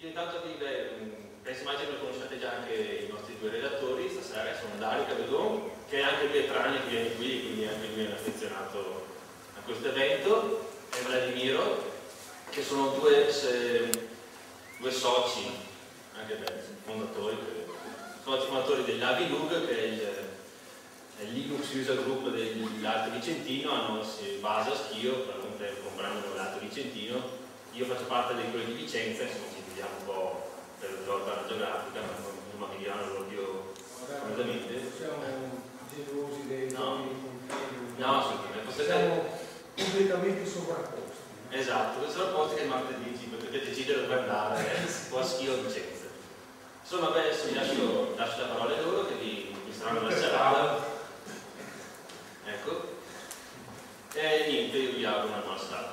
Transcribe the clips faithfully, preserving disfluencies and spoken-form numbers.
intanto vi, beh, penso immagino che conosciate già anche i nostri due relatori stasera, sono Dario Cabedon, che è anche Pietrani che viene qui, quindi anche lui è affezionato a questo evento, e Vladimiro, che sono due, se, due soci, anche beh, fondatori, soci fondatori dell'Avilug, che è il, è il Linux User Group dell'Alto Vicentino, hanno, si basa a Schio, per comprando l'Alto Vicentino. Io faccio parte di quelli di Vicenza, insomma ci dividiamo un po' per zona geografica, ma insomma mi diranno loro più completamente. Siamo gelosi dei no. confini. No, assolutamente. Siamo completamente sovrapposti. Esatto, questi sono posti che il martedì ci potete decidere dove andare, eh? O a Schio o a Vicenza. Insomma, beh, adesso vi lascio, lascio la parola a loro che vi illustreranno la serata. Ecco. E niente, io vi auguro una buona serata.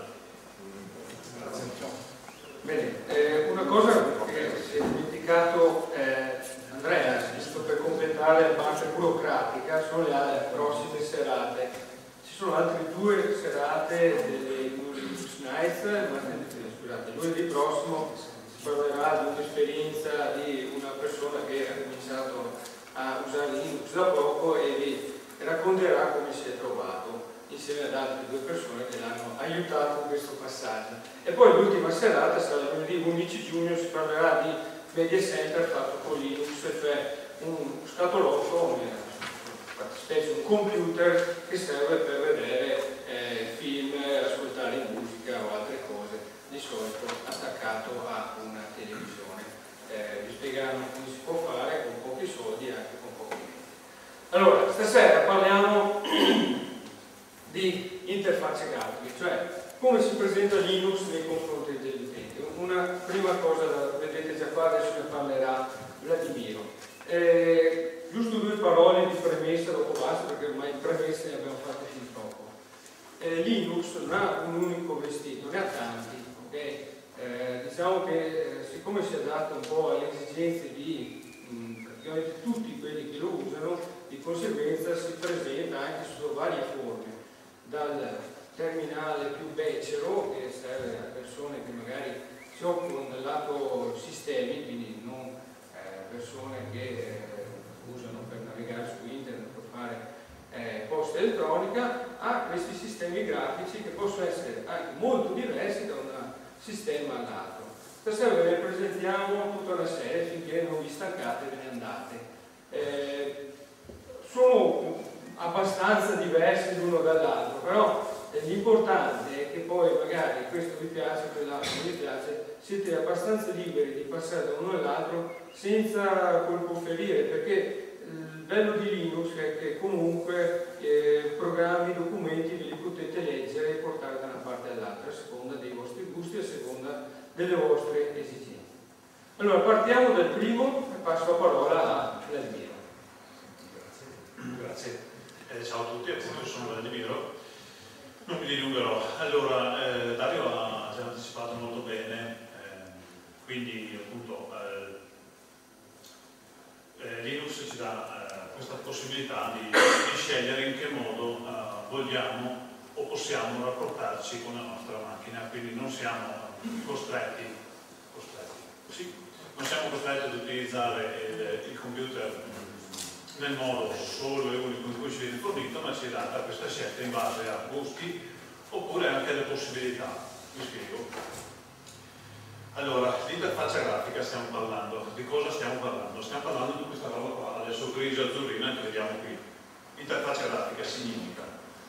Bene, eh, una cosa che si è dimenticato eh, Andrea, giusto per completare la parte burocratica, sono le, le prossime serate. Ci sono altre due serate delle Linux Nights, scusate, lunedì prossimo si parlerà di un'esperienza di una persona che ha cominciato a usare Linux da poco e vi racconterà come si è trovato insieme ad altre due persone che l'hanno aiutato in questo passaggio. E poi l'ultima serata sarà lunedì undici giugno, si parlerà di media center fatto con Linux, cioè un scatolotto, spesso un computer che serve per vedere eh, film, ascoltare musica o altre cose, di solito attaccato a una televisione. Eh, vi spiegheranno come si può fare con pochi soldi e anche con pochi mezzi. Allora, stasera parliamo di interfacce grafiche, cioè come si presenta Linux nei confronti degli utenti. Una prima cosa, la vedete già qua, adesso ne parlerà Vladimiro. Eh, giusto due parole di premessa, dopo basta, perché ormai premesse ne abbiamo fatte fin troppo. Eh, Linux non ha un unico vestito, ne ha tanti, ok? Eh, diciamo che eh, siccome si adatta un po' alle esigenze di mh, praticamente tutti quelli che lo usano, di conseguenza si presenta anche sotto varie forme, dal terminale più becero che serve a persone che magari si occupano del lato sistemi, quindi non eh, persone che eh, usano per navigare su internet o fare eh, posta elettronica, a questi sistemi grafici che possono essere anche molto diversi da un sistema all'altro. Stasera ve ne presentiamo tutta una serie finché non vi stancate e ve ne andate. Eh, sono abbastanza diversi l'uno dall'altro, però eh, l'importante è che poi magari questo vi piace, quell'altro vi piace, siete abbastanza liberi di passare da uno all'altro senza colpo ferire, perché il bello di Linux è che comunque eh, programmi, documenti ve li potete leggere e portare da una parte all'altra a seconda dei vostri gusti, a seconda delle vostre esigenze. Allora partiamo dal primo e passo la parola a Vladimiro. Grazie. Grazie. Eh, ciao a tutti, appunto io sono Vladimiro, non mi dilungherò. Allora, eh, Dario ha già anticipato molto bene, eh, quindi appunto eh, eh, Linux ci dà eh, questa possibilità di, di scegliere in che modo eh, vogliamo o possiamo rapportarci con la nostra macchina, quindi non siamo costretti, costretti sì, non siamo costretti ad utilizzare il, il computer nel modo solo e unico in cui ci viene fornito, ma ci è data questa scelta in base a gusti oppure anche alle possibilità. Vi spiego. Allora, l'interfaccia grafica stiamo parlando. Di cosa stiamo parlando? Stiamo parlando di questa roba qua, adesso grigia azzurrina che vediamo qui. Interfaccia grafica significa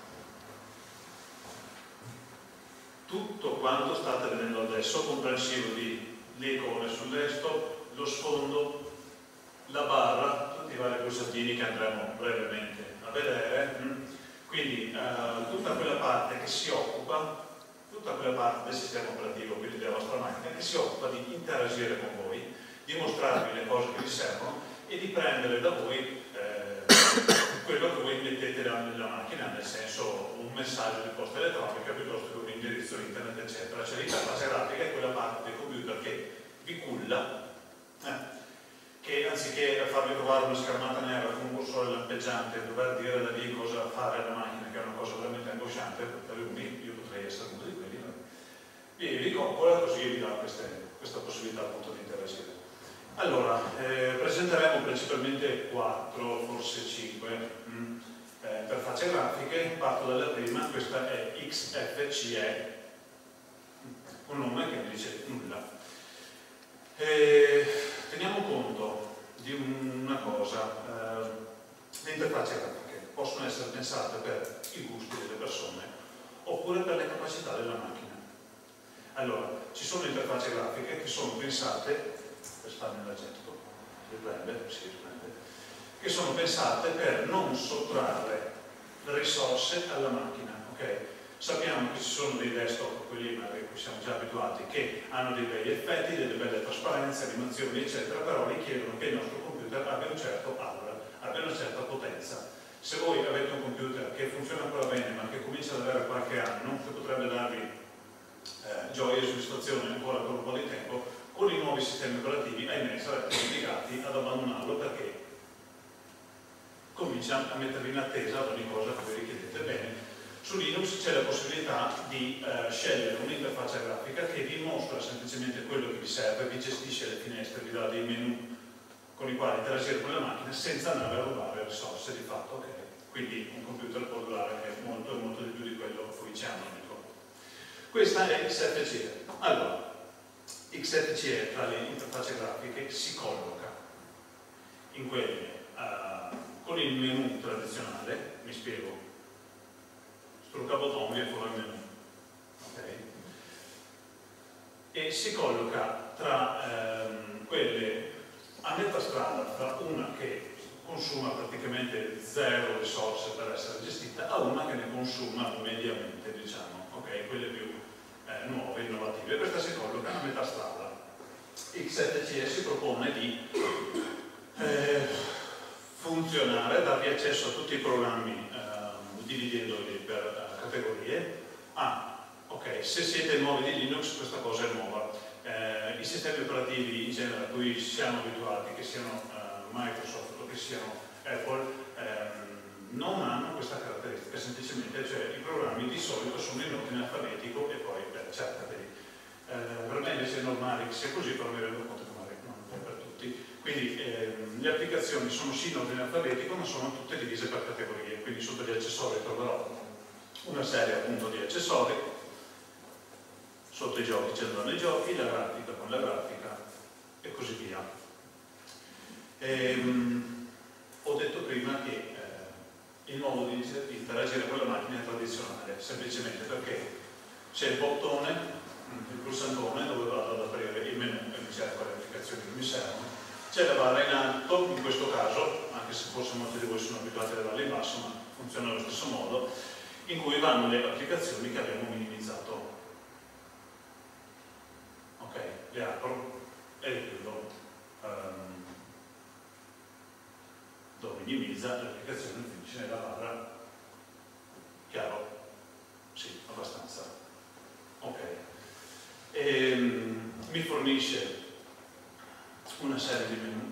tutto quanto state vedendo adesso, comprensivo di le icone sul desktop, lo sfondo, la barra, tutti i vari pulsantini che andremo brevemente a vedere, quindi eh, tutta quella parte che si occupa, tutta quella parte del sistema operativo, quindi della vostra macchina, che si occupa di interagire con voi, di mostrarvi le cose che vi servono e di prendere da voi eh, quello che voi mettete nella macchina, nel senso un messaggio di posta elettronica piuttosto che un indirizzo internet, eccetera. Cioè l'interfaccia grafica è quella parte del computer che vi culla, eh, che anziché farvi trovare una schermata nera con un cursore lampeggiante e dover dire da lì cosa fare alla macchina, che è una cosa veramente angosciante per alcuni, io potrei essere uno di quelli, vi ricoccola, così vi dà queste, questa possibilità appunto di interagire. Allora, eh, presenteremo principalmente quattro, forse cinque mh, eh, interfacce grafiche. Parto dalla prima, questa è X F C E, un nome che non dice nulla. Eh, teniamo conto di una cosa, eh, le interfacce grafiche possono essere pensate per i gusti delle persone oppure per le capacità della macchina. Allora, ci sono interfacce grafiche che sono pensate, per stare nell'aggetto, riprende, si riprende, che sono pensate per non sottrarre risorse alla macchina, ok? Sappiamo che ci sono dei desktop, quelli a cui siamo già abituati, che hanno dei bei effetti, delle belle trasparenze, animazioni, eccetera, però richiedono che il nostro computer abbia un certo aura, abbia una certa potenza. Se voi avete un computer che funziona ancora bene, ma che comincia ad avere qualche anno, che potrebbe darvi Eh, gioia e soddisfazione ancora per un po' di tempo, con i nuovi sistemi operativi, ahimè, sarete obbligati ad abbandonarlo perché comincia a mettervi in attesa ad ogni cosa che vi richiedete. Bene, su Linux c'è la possibilità di eh, scegliere un'interfaccia grafica che vi mostra semplicemente quello che vi serve, vi gestisce le finestre, vi dà dei menu con i quali interagire con la macchina senza andare a rubare risorse di fatto, ok? Quindi un computer può durare molto e molto di più di quello a cui ci hanno. Questa è X F C E. Allora, X F C E tra le interfacce grafiche si colloca in quelle uh, con il menu tradizionale, mi spiego, strucca bottoni e fuori il menu, okay? E si colloca tra um, quelle a metà strada, tra una che consuma praticamente zero risorse per essere gestita a una che ne consuma mediamente, diciamo, ok? Quelle più eh, nuove, innovative. Questa si colloca a metà strada. X F C E si propone di eh, funzionare, darvi accesso a tutti i programmi eh, dividendoli per eh, categorie. Ah, ok, se siete nuovi di Linux questa cosa è nuova. Eh, I sistemi operativi in genere a cui siamo abituati, che siano eh, Microsoft o che siano Apple, ehm, non hanno questa caratteristica, semplicemente, cioè i programmi di solito sono in ordine alfabetico e poi beh, cercateli. Eh, per me invece è normale che sia così, però mi rendo conto che magari non è per tutti. Quindi ehm, le applicazioni sono sì in ordine alfabetico, ma sono tutte divise per categorie, quindi sotto gli accessori troverò una serie appunto di accessori, sotto i giochi ci andranno i giochi, la grafica con la grafica e così via. Ehm, ho detto prima che eh, il modo di interagire con la macchina è tradizionale, semplicemente perché c'è il bottone, il pulsantone dove vado ad aprire il menu e mi cerco le applicazioni che mi servono, c'è la barra in alto, in questo caso, anche se forse molti di voi sono abituati alla barra in basso, ma funziona allo stesso modo, in cui vanno le applicazioni che abbiamo minimizzato. Ok, le apro e le chiudo. Um, dove minimizza l'applicazione finisce nella barra. Chiaro? Sì, abbastanza. Ok. E, um, mi fornisce una serie di menu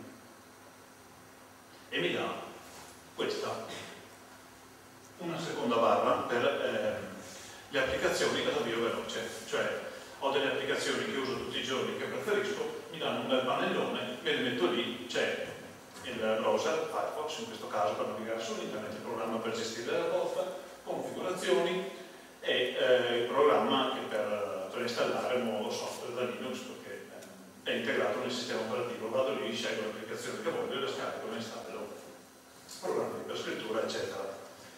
e mi dà questa, una seconda barra per eh, le applicazioni ad avvio veloce, cioè ho delle applicazioni che uso tutti i giorni che preferisco, mi danno un bel pannellone, me le metto lì, c'è il browser, Firefox in questo caso per navigare su internet, il programma per gestire la posta, configurazioni e eh, il programma che per, per installare il nuovo software da Linux perché eh, è integrato nel sistema operativo, vado lì, scelgo l'applicazione che voglio, la scarico, la installo, programmi per scrittura eccetera.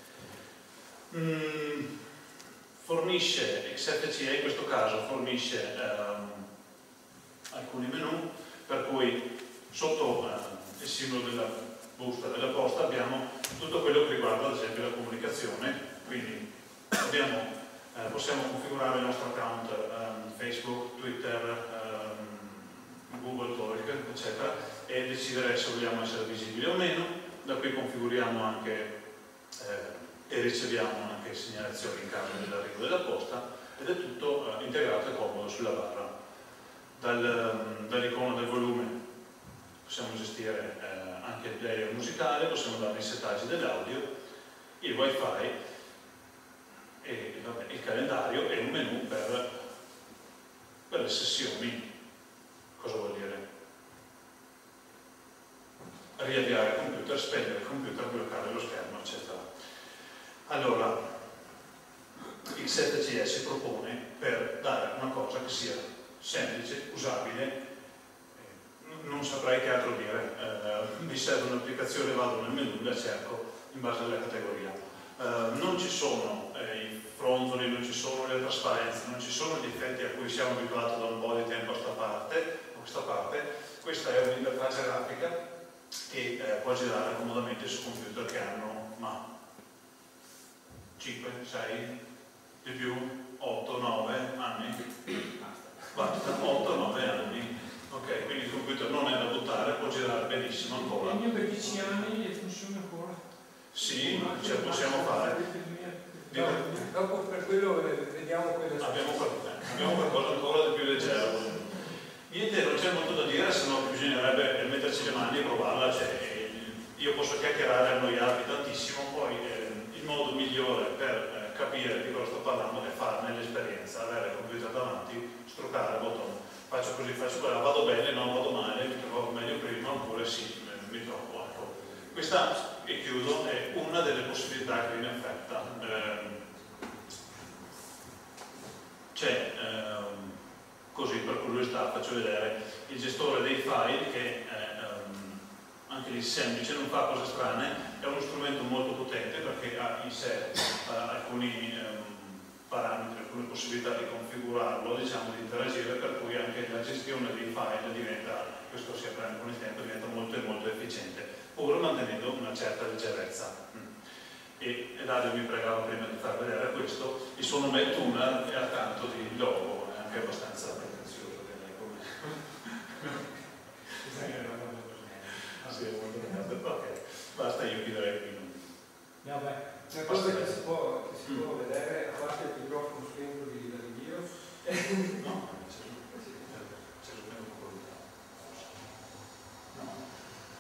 Mm. Fornisce, X F C E in questo caso fornisce ehm, alcuni menu, per cui sotto eh, il simbolo della busta della posta abbiamo tutto quello che riguarda ad esempio la comunicazione, quindi abbiamo, eh, possiamo configurare il nostro account ehm, Facebook, Twitter, ehm, Google Talk, eccetera, e decidere se vogliamo essere visibili o meno. Da qui configuriamo anche eh, e riceviamo anche segnalazioni in caso dell'arrivo della posta ed è tutto eh, integrato e comodo sulla barra. Dal, dall'icona del volume possiamo gestire eh, anche il player musicale, possiamo dare i settaggi dell'audio, il wifi e vabbè, il calendario e un menu per per le sessioni. Cosa vuol dire? Riavviare il computer, spegnere il computer, bloccare lo schermo, eccetera. Allora, il sette C E si propone per dare una cosa che sia semplice, usabile, non saprei che altro dire. Eh, mi serve un'applicazione, vado nel menu, la cerco in base alla categoria. Eh, non ci sono eh, i fronzoli, non ci sono le trasparenze, non ci sono gli effetti a cui siamo abituati da un po' di tempo a questa parte. A questa parte. Questa è un'interfaccia grafica che eh, può girare comodamente su computer che hanno ma cinque, sei, di più, otto, nove anni. Basta, otto, nove anni. Ok, quindi il computer non è da buttare, può girare benissimo ancora. Il mio per dieci anni e funziona ancora. Sì, ce la possiamo fare. No, dopo per quello vediamo quella abbiamo, abbiamo qualcosa ancora di più leggero. Niente, non c'è molto da dire, se no bisognerebbe metterci le mani e provarla. Cioè, io posso chiacchierare e annoiarvi tantissimo, poi eh, il modo migliore per eh, capire di cosa sto parlando è farne l'esperienza, avere il computer davanti, struccare il bottone. Faccio così, faccio quella, vado bene, non vado male, mi trovo meglio prima, oppure sì, mi trovo. Ecco. Questa, e chiudo, è una delle possibilità che viene offerta. Eh, c'è, eh, così per curiosità, faccio vedere il gestore dei file che è um, anche lì semplice, non fa cose strane, è uno strumento molto potente perché ha in sé uh, alcuni um, parametri, alcune possibilità di configurarlo, diciamo di interagire, per cui anche la gestione dei file diventa, questo si apprende con il tempo, diventa molto molto efficiente, pur mantenendo una certa leggerezza. Mm. E Dario mi pregava prima di far vedere questo, il suo nome è Tuner e accanto di logo, è anche abbastanza pretenzioso direi come. Sì, è molto bene. Ok, basta, io chiuderei qui. No, beh, una cosa che si può, che si può mm. vedere, a parte il microfono spento di Dario, no, c'è il meno qualità. No.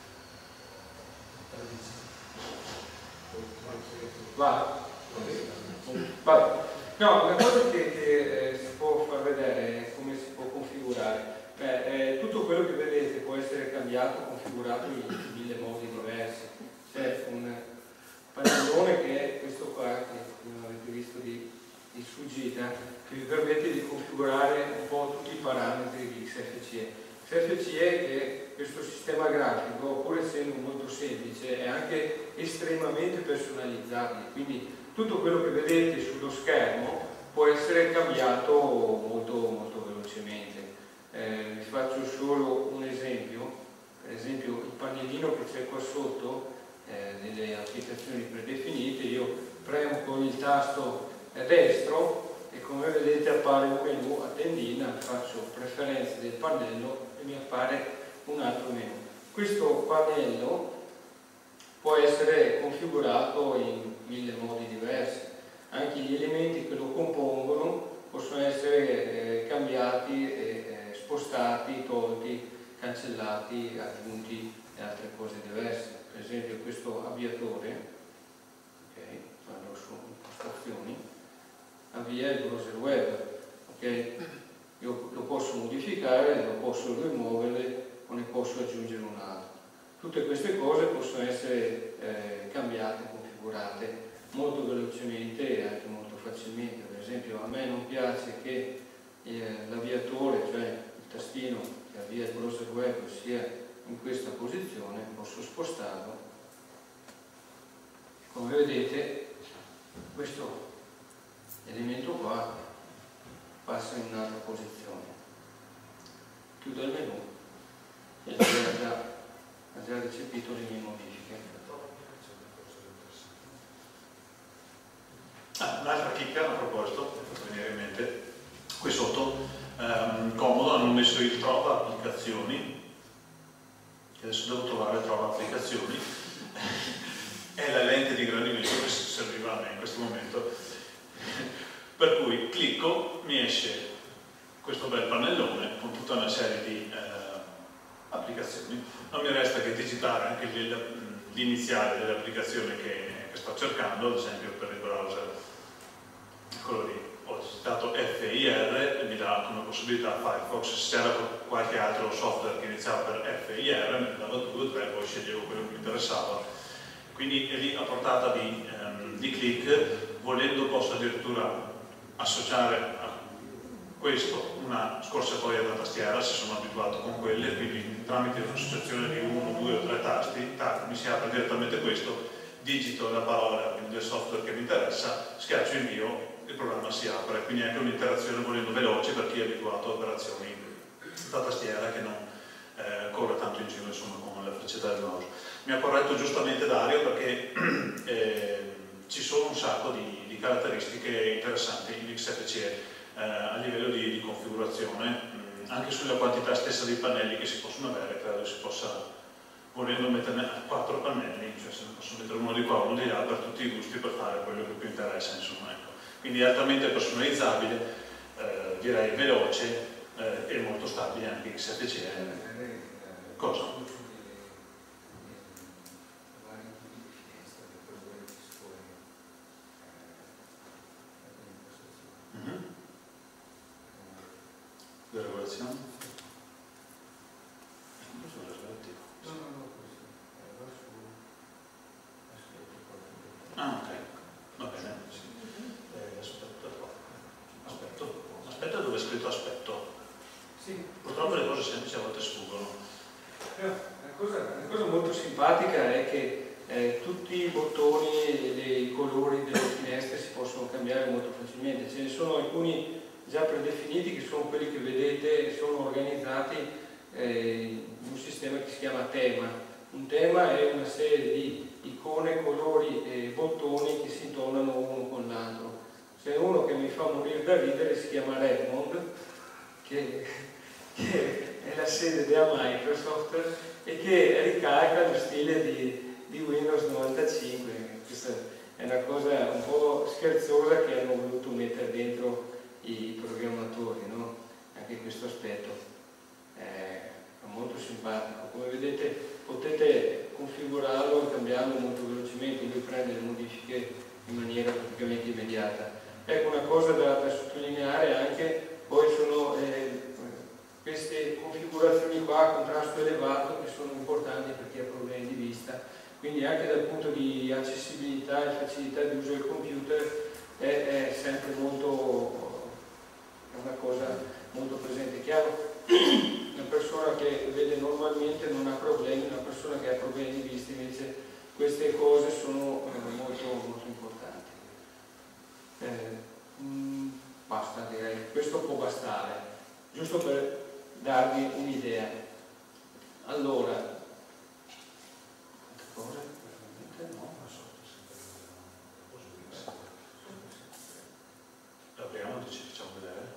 Va. Va. No, una cosa che, che eh, si può far vedere è come si può configurare. Beh, eh, tutto quello che vedete può essere cambiato, configurato in mille modi diversi. C'è un pannellone che è questo qua, che come avete visto di, di sfuggita, che vi permette di configurare un po' tutti i parametri di X F C E. X F C E, che è questo sistema grafico, pur essendo molto semplice, è anche estremamente personalizzabile, quindi tutto quello che vedete sullo schermo può essere cambiato molto, molto velocemente. Eh, vi faccio solo un esempio, per esempio il pannellino che c'è qua sotto, eh, nelle applicazioni predefinite, io premo con il tasto destro e come vedete appare un menu a tendina, faccio preferenze del pannello e mi appare un altro menu. Questo pannello può essere configurato in mille modi diversi, anche gli elementi che lo compongono possono essere eh, cambiati, eh, spostati, tolti, cancellati, aggiunti e altre cose diverse. Per esempio questo avviatore, ok, vado su impostazioni, avvia il browser web, ok? Io lo posso modificare, lo posso rimuovere o ne posso aggiungere un altro. Tutte queste cose possono essere eh, cambiate, configurate molto velocemente e anche molto facilmente. Per esempio a me non piace che eh, l'avviatore, cioè il tastino che avvia il browser web, sia in questa posizione, posso spostarlo. Come vedete questo elemento qua passa in un'altra posizione. Chiudo il menu e ha già, ha già recepito le mie modifiche. Ah, un'altra chicca a proposito, mi fa venire in mente, qui sotto, ehm, comodo, hanno messo il trova applicazioni, che adesso devo trovare trova applicazioni, è la lente di ingrandimento che serviva a me in questo momento, per cui clicco, mi esce questo bel pannellone con tutta una serie di eh, applicazioni, non mi resta che digitare anche l'iniziale dell'applicazione che, che sto cercando, ad esempio per il browser. Eccolo lì, ho citato F I R e mi dà dava come possibilità Firefox. Se c'era qualche altro software che iniziava per F I R, me ne dava due o tre, poi sceglievo quello che mi interessava. Quindi è lì a portata di, ehm, di click, volendo posso addirittura associare a questo una scorciatoia da tastiera, se sono abituato con quelle, quindi tramite un'associazione di uno, due o tre tasti, tac, mi si apre direttamente questo, digito la parola del software che mi interessa, schiaccio invio, il programma si apre, quindi anche un'interazione volendo veloce per chi è abituato a operazioni da tastiera che non eh, corre tanto in giro insomma con la freccetta del mouse. Mi ha corretto giustamente Dario perché eh, ci sono un sacco di, di caratteristiche interessanti in X F C E eh, a livello di, di configurazione, mh, anche sulla quantità stessa dei pannelli che si possono avere. Credo si possa, volendo metterne quattro pannelli, cioè se ne possono mettere uno di qua, uno di là, per tutti i gusti, per fare quello che più interessa, insomma, ecco. Quindi è altamente personalizzabile, eh, direi veloce eh, e molto stabile anche X F C E. Cosa? Mm-hmm. Le regolazioni? Ah, ok, va bene. Eh, aspetta qua. Aspetto. Aspetta dove è scritto aspetto. Sì. Purtroppo le cose semplici a volte sfuggono. Una cosa, una cosa molto simpatica è che eh, tutti i bottoni e i colori delle finestre si possono cambiare molto facilmente. Ce ne sono alcuni già predefiniti che sono quelli che vedete, sono organizzati eh, in un sistema che si chiama tema. Un tema è una serie di icone, colori e bottoni che si intonano uno con l'altro. C'è uno che mi fa morire da ridere, si chiama Redmond, che, che è la sede della Microsoft e che ricalca lo stile di, di Windows novantacinque. Questa è una cosa un po' scherzosa che hanno voluto mettere dentro i programmatori, no? Anche questo aspetto è molto simpatico. Come vedete potete configurarlo e cambiarlo molto velocemente, lui prende le modifiche in maniera praticamente immediata. Ecco, una cosa da, da sottolineare anche poi sono eh, queste configurazioni qua a contrasto elevato che sono importanti per chi ha problemi di vista, quindi anche dal punto di accessibilità e facilità di uso del computer è, è sempre molto, è una cosa molto presente. Chiaro, una persona che vede normalmente non ha problemi, una persona che ha problemi di vista invece queste cose sono eh, molto, molto importanti. Eh, mh, basta, direi, questo può bastare, giusto per darvi un'idea. Allora, altre cose? Veramente no, non so. Apriamo e ci facciamo vedere.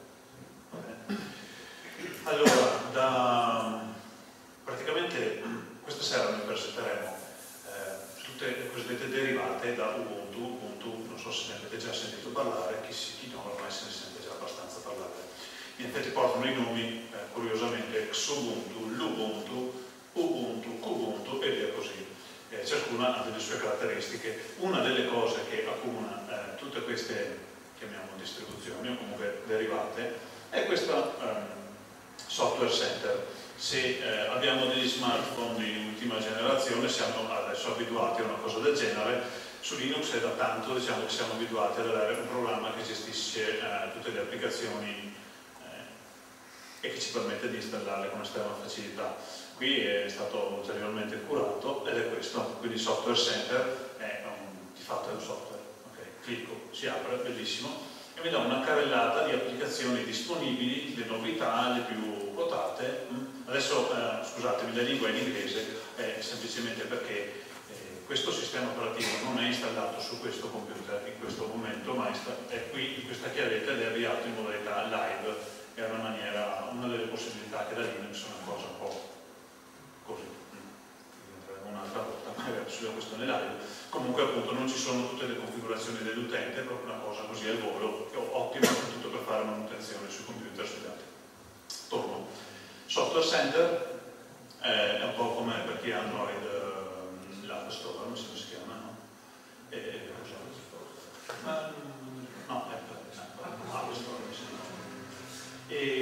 Allora, da, praticamente questa sera noi presenteremo eh, tutte le cosiddette derivate da Ubuntu. Ubuntu, non so se ne avete già sentito parlare, chi, si, chi no ormai se ne sente già abbastanza parlare. In effetti portano i nomi, eh, curiosamente, Xubuntu, Lubuntu, Ubuntu, Kubuntu e via così. Eh, ciascuna ha delle sue caratteristiche. Una delle cose che accomuna eh, tutte queste, chiamiamo distribuzioni o comunque derivate, è questa um, software center. Se eh, abbiamo degli smartphone di ultima generazione siamo adesso abituati a una cosa del genere. Su Linux è da tanto, diciamo, che siamo abituati ad avere un programma che gestisce eh, tutte le applicazioni eh, e che ci permette di installarle con estrema facilità. Qui è stato ulteriormente curato ed è questo, quindi Software Center è un, di fatto è un software. Okay. Clicco, si apre, bellissimo, e mi dà una carrellata di applicazioni disponibili, le novità, le più quotate. Adesso, eh, scusatemi, la lingua è in inglese, è semplicemente perché eh, questo sistema operativo non è installato su questo computer in questo momento, ma è qui in questa chiavetta ed è avviato in modalità live. È una maniera, una delle possibilità che da Linux è una cosa un po' così. Un'altra volta magari sulla questione live. Comunque appunto non ci sono tutte le configurazioni dell'utente, è proprio una cosa così al volo, ottima soprattutto per fare manutenzione sui computer, sui dati. Torno. Software Center eh, è un po' come per chi ha Android eh, l'App Store, non so come si chiama, no? E, ma, no, App, App Store, mi sembra. E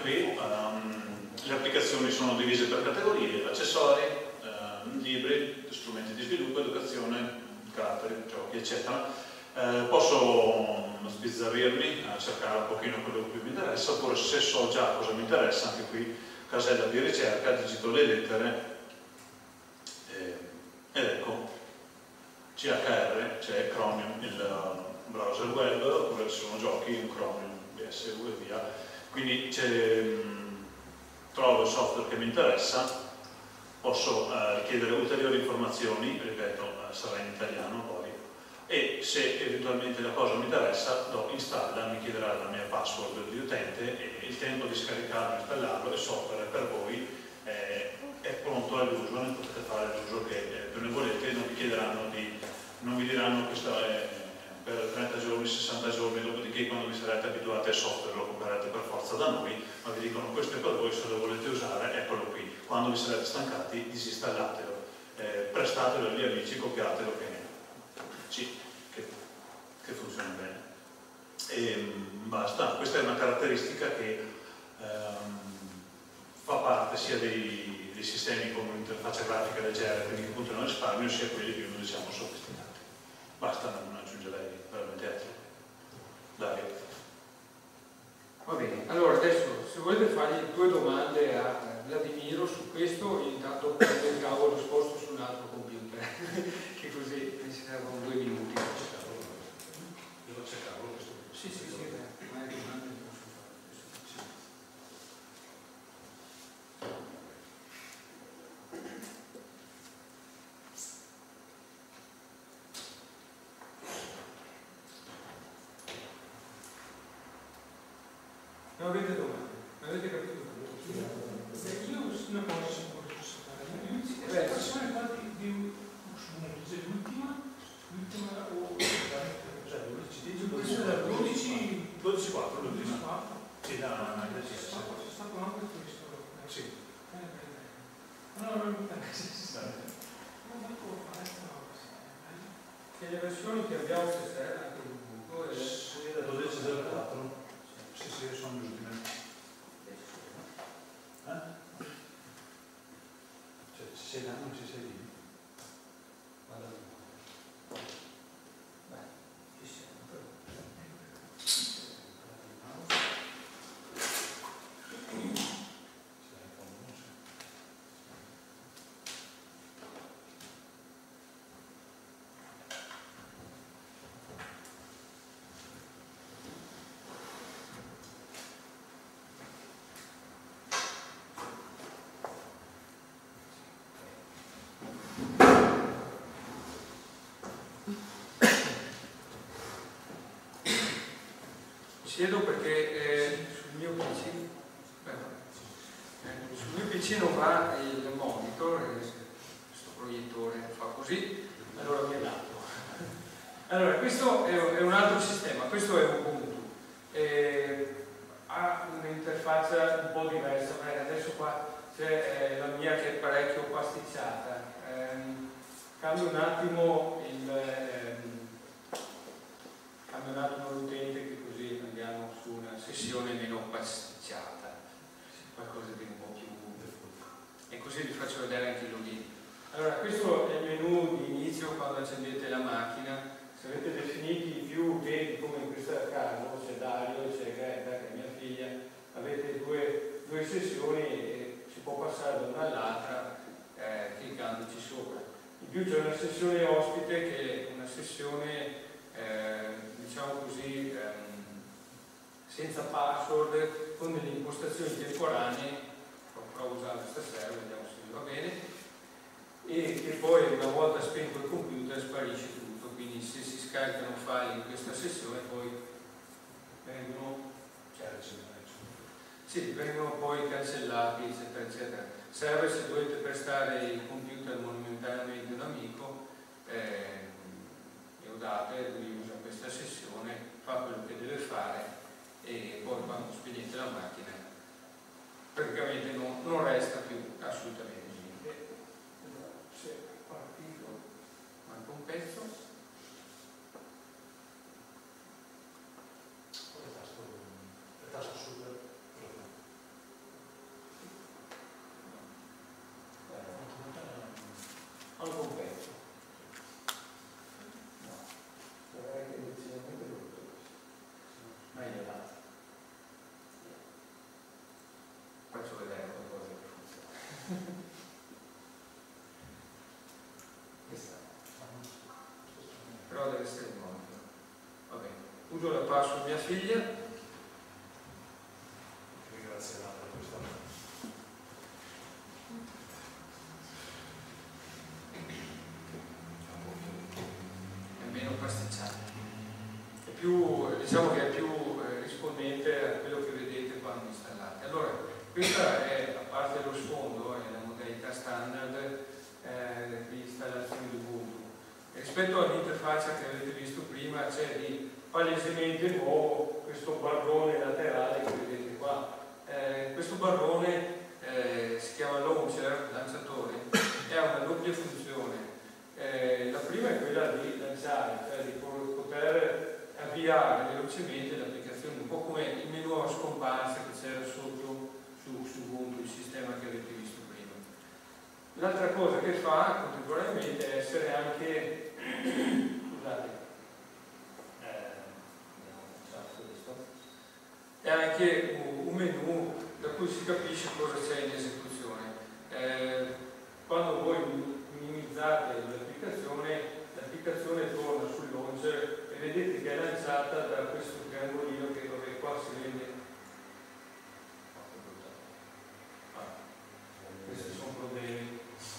qui um, le applicazioni sono divise per categorie: accessori, uh, libri, strumenti di sviluppo, educazione, caratteri, giochi, eccetera. Eh, posso sbizzarrirmi a cercare un pochino quello che più mi interessa, oppure se so già cosa mi interessa, anche qui casella di ricerca, digito le lettere eh, ed ecco C H R, c'è Chromium, il browser web, oppure ci sono giochi in Chromium, B S U e via. Quindi mh, trovo il software che mi interessa, posso eh, chiedere ulteriori informazioni, ripeto, eh, sarà in italiano poi, e se eventualmente la cosa mi interessa do installa, mi chiederà la mia password di utente e il tempo di scaricarlo e installarlo, il software per voi eh, è pronto all'uso, ne potete fare l'uso che eh, più ne volete, non vi chiederanno di, non vi diranno questo è per trenta giorni, sessanta giorni, dopodiché quando vi sarete abituati al software lo comprerete per forza da noi, ma vi dicono questo è per voi, se lo volete usare eccolo qui, quando vi sarete stancati disinstallatelo, eh, prestatelo agli amici, copiatelo che sì, che, che funziona bene e basta. Questa è una caratteristica che ehm, fa parte sia dei, dei sistemi con un'interfaccia grafica leggera, quindi che puntano al risparmio, sia quelli più, diciamo, sofisticati. Basta, non aggiungerei veramente altro. Dario. Va bene, allora adesso se volete fargli due domande a Vladimiro su questo, intanto prendo il cavolo lo sposto su un altro computer che così mi servono due minuti. Devo cercarlo questo? Sì, sì, sì, ma le domande le posso fare. Non avete domande? Non avete capito tutto? Io una cosa se posso sapere, Eh, ci sono i quadri di Ubuntu, l'ultima, l'ultima o questa da dodici, dodici quattro l'ultima. quattro. Sì, da C'è stato anche questo. sì. Eh, beh, no, non mi interessa. Non può fare questa cosa. che le versioni che abbiamo stasera anche Ubuntu e Sì, da dodici zero quattro. Sì, sì, sono le ultime. Eh? Cioè, ci sei là, non ci sei lì? vado beh, ci siamo però. Siedo perché eh, sul mio P C beh, eh, sul mio P C non va il monitor, eh, questo proiettore fa così, allora mi adatto. Allora, questo è, è un altro sistema, questo è Ubuntu, eh, ha un'interfaccia un po' diversa, beh, adesso qua c'è eh, la mia che è parecchio pasticciata, eh, cambio un attimo il ehm, cambio un attimo l'utente che così andiamo su una sessione meno pasticciata, qualcosa di un po' più, e così vi faccio vedere anche il login. Allora, questo è il menu di inizio quando accendete la macchina. Se avete definiti più utenti, come in questo caso, c'è Dario, c'è Greta, che è mia figlia, avete due, due sessioni e si può passare da una all'altra eh, cliccandoci sopra. In più c'è una sessione ospite che è una sessione eh, diciamo così ehm, senza password, con delle impostazioni temporanee, provo a usarlo stasera, vediamo se mi va bene, e che poi una volta spento il computer sparisce tutto, quindi se si scaricano file in questa sessione poi vengono, sì, vengono poi cancellati eccetera eccetera. Serve se dovete prestare il computer momentaneamente a un amico, eh, date, lui usa questa sessione, fa quello che deve fare e poi quando spegnete la macchina praticamente non, non resta più assolutamente niente. Allora, se è partito manca un pezzo, il tasto super però deve essere monitor. Vabbè, uso la password mia figlia. Grazie Laura per questa è meno pasticciata, è più, diciamo che è più eh, rispondente a quello che vedete quando installate. Allora, questa è, a parte lo sfondo, è la modalità standard eh, di installazione di Ubuntu. Rispetto all'interfaccia che avete visto prima c'è di palesemente nuovo questo barrone laterale che vedete qua. Eh, questo barrone eh, si chiama launcher, lanciatore, e ha una doppia funzione. Eh, la prima è quella di lanciare, cioè di poter avviare velocemente l'applicazione, un po' come il menu a scomparsa che c'era sotto su, su Ubuntu, il sistema che avete visto prima. L'altra cosa che fa contemporaneamente è essere anche scusate eh, è anche un, un menu da cui si capisce cosa c'è in esecuzione. Eh, quando voi minimizzate l'applicazione, l'applicazione torna sul launcher e vedete che è lanciata da questo triangolino che dove qua si vede. Ah, questi sono problemi.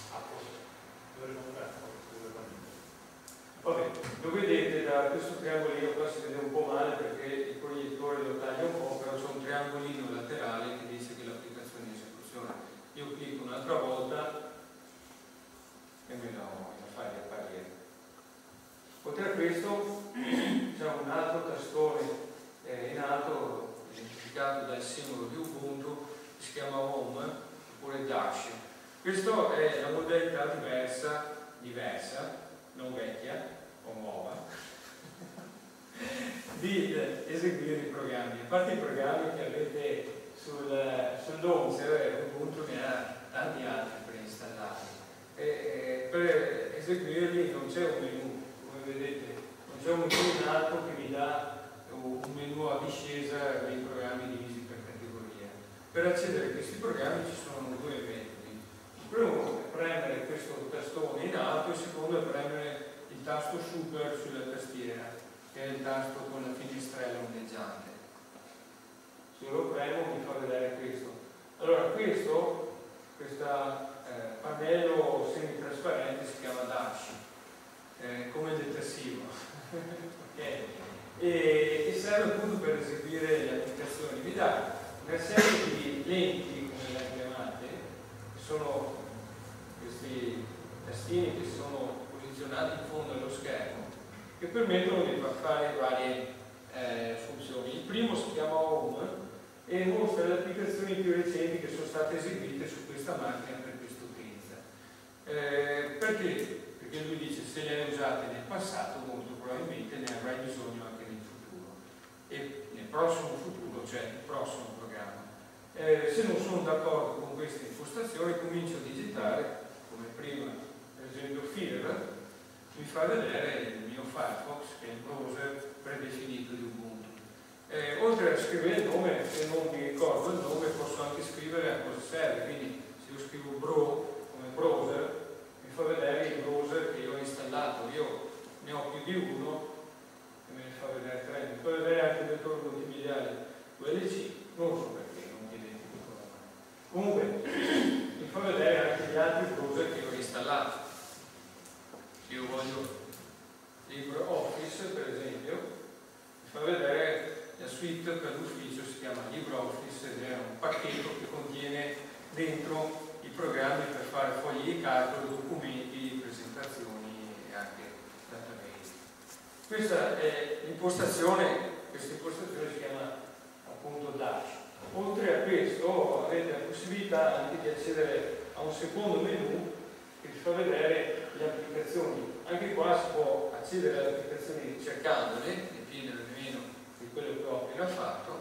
Vabbè, lo vedete da questo triangolino, qua si vede un po' male perché il proiettore lo taglia un po', però c'è un triangolino laterale che dice che l'applicazione è in esecuzione. Io clicco un'altra volta e me lo, me lo fa riapparire. Oltre a questo c'è un altro tastone eh, in alto identificato dal simbolo di Ubuntu che si chiama Home oppure Dash. Questa è la modalità diversa, diversa, non vecchia o nuova, di eh, eseguire i programmi. A parte i programmi che avete sul, sul launcher, Ubuntu ne ha tanti altri preinstallati. E, e per eseguirli non c'è un menu, come vedete, non c'è un menu in alto che vi dà un menu a discesa dei programmi divisi per categoria. Per accedere a questi programmi ci sono due metodi. Il primo è premere questo tastone in alto, il secondo è premere il tasto super sulla tastiera, che è il tasto con la finestrella ondeggiante. Se lo premo mi fa vedere questo. Allora questo, questo eh, pannello semitrasparente si chiama Dash, eh, come il detersivo. Okay. E, e serve appunto per eseguire le applicazioni. Vi dà una serie di lenti, come le chiamate, che sono questi tastini che sono posizionati in fondo allo schermo, che permettono di fare varie eh, funzioni. Il primo si chiama Home e mostra le applicazioni più recenti che sono state eseguite su questa macchina per questa utenza. Eh, perché? Perché lui dice se le hai usate nel passato molto probabilmente ne avrai bisogno anche nel futuro e nel prossimo futuro, cioè nel prossimo programma. Eh, se non sono d'accordo con questa impostazione comincio a digitare come prima, per esempio Fear, mi fa vedere il mio Firefox, che è il browser predefinito di Ubuntu. Eh, oltre a scrivere il nome, se non mi ricordo il nome, posso anche scrivere a cosa serve, quindi se io scrivo bro come browser, mi fa vedere il browser che io ho installato. Io ne ho più di uno e me ne fa vedere tre, mi fa vedere anche il vettore multimediale U L C, non so perché, non ti identifico la mano. Comunque, mi fa vedere anche gli altri browser che ho installato. Se io voglio LibreOffice, per esempio, mi fa vedere la suite per l'ufficio, si chiama LibreOffice ed è un pacchetto che contiene dentro i programmi per fare fogli di calcolo, documenti, presentazioni e anche database. Questa è l'impostazione, questa impostazione si chiama appunto Dash. Oltre a questo avete la possibilità anche di accedere a un secondo menu che vi fa vedere le applicazioni. Anche qua si può accedere alle applicazioni cercandole, ne più né meno di quello che ho appena fatto,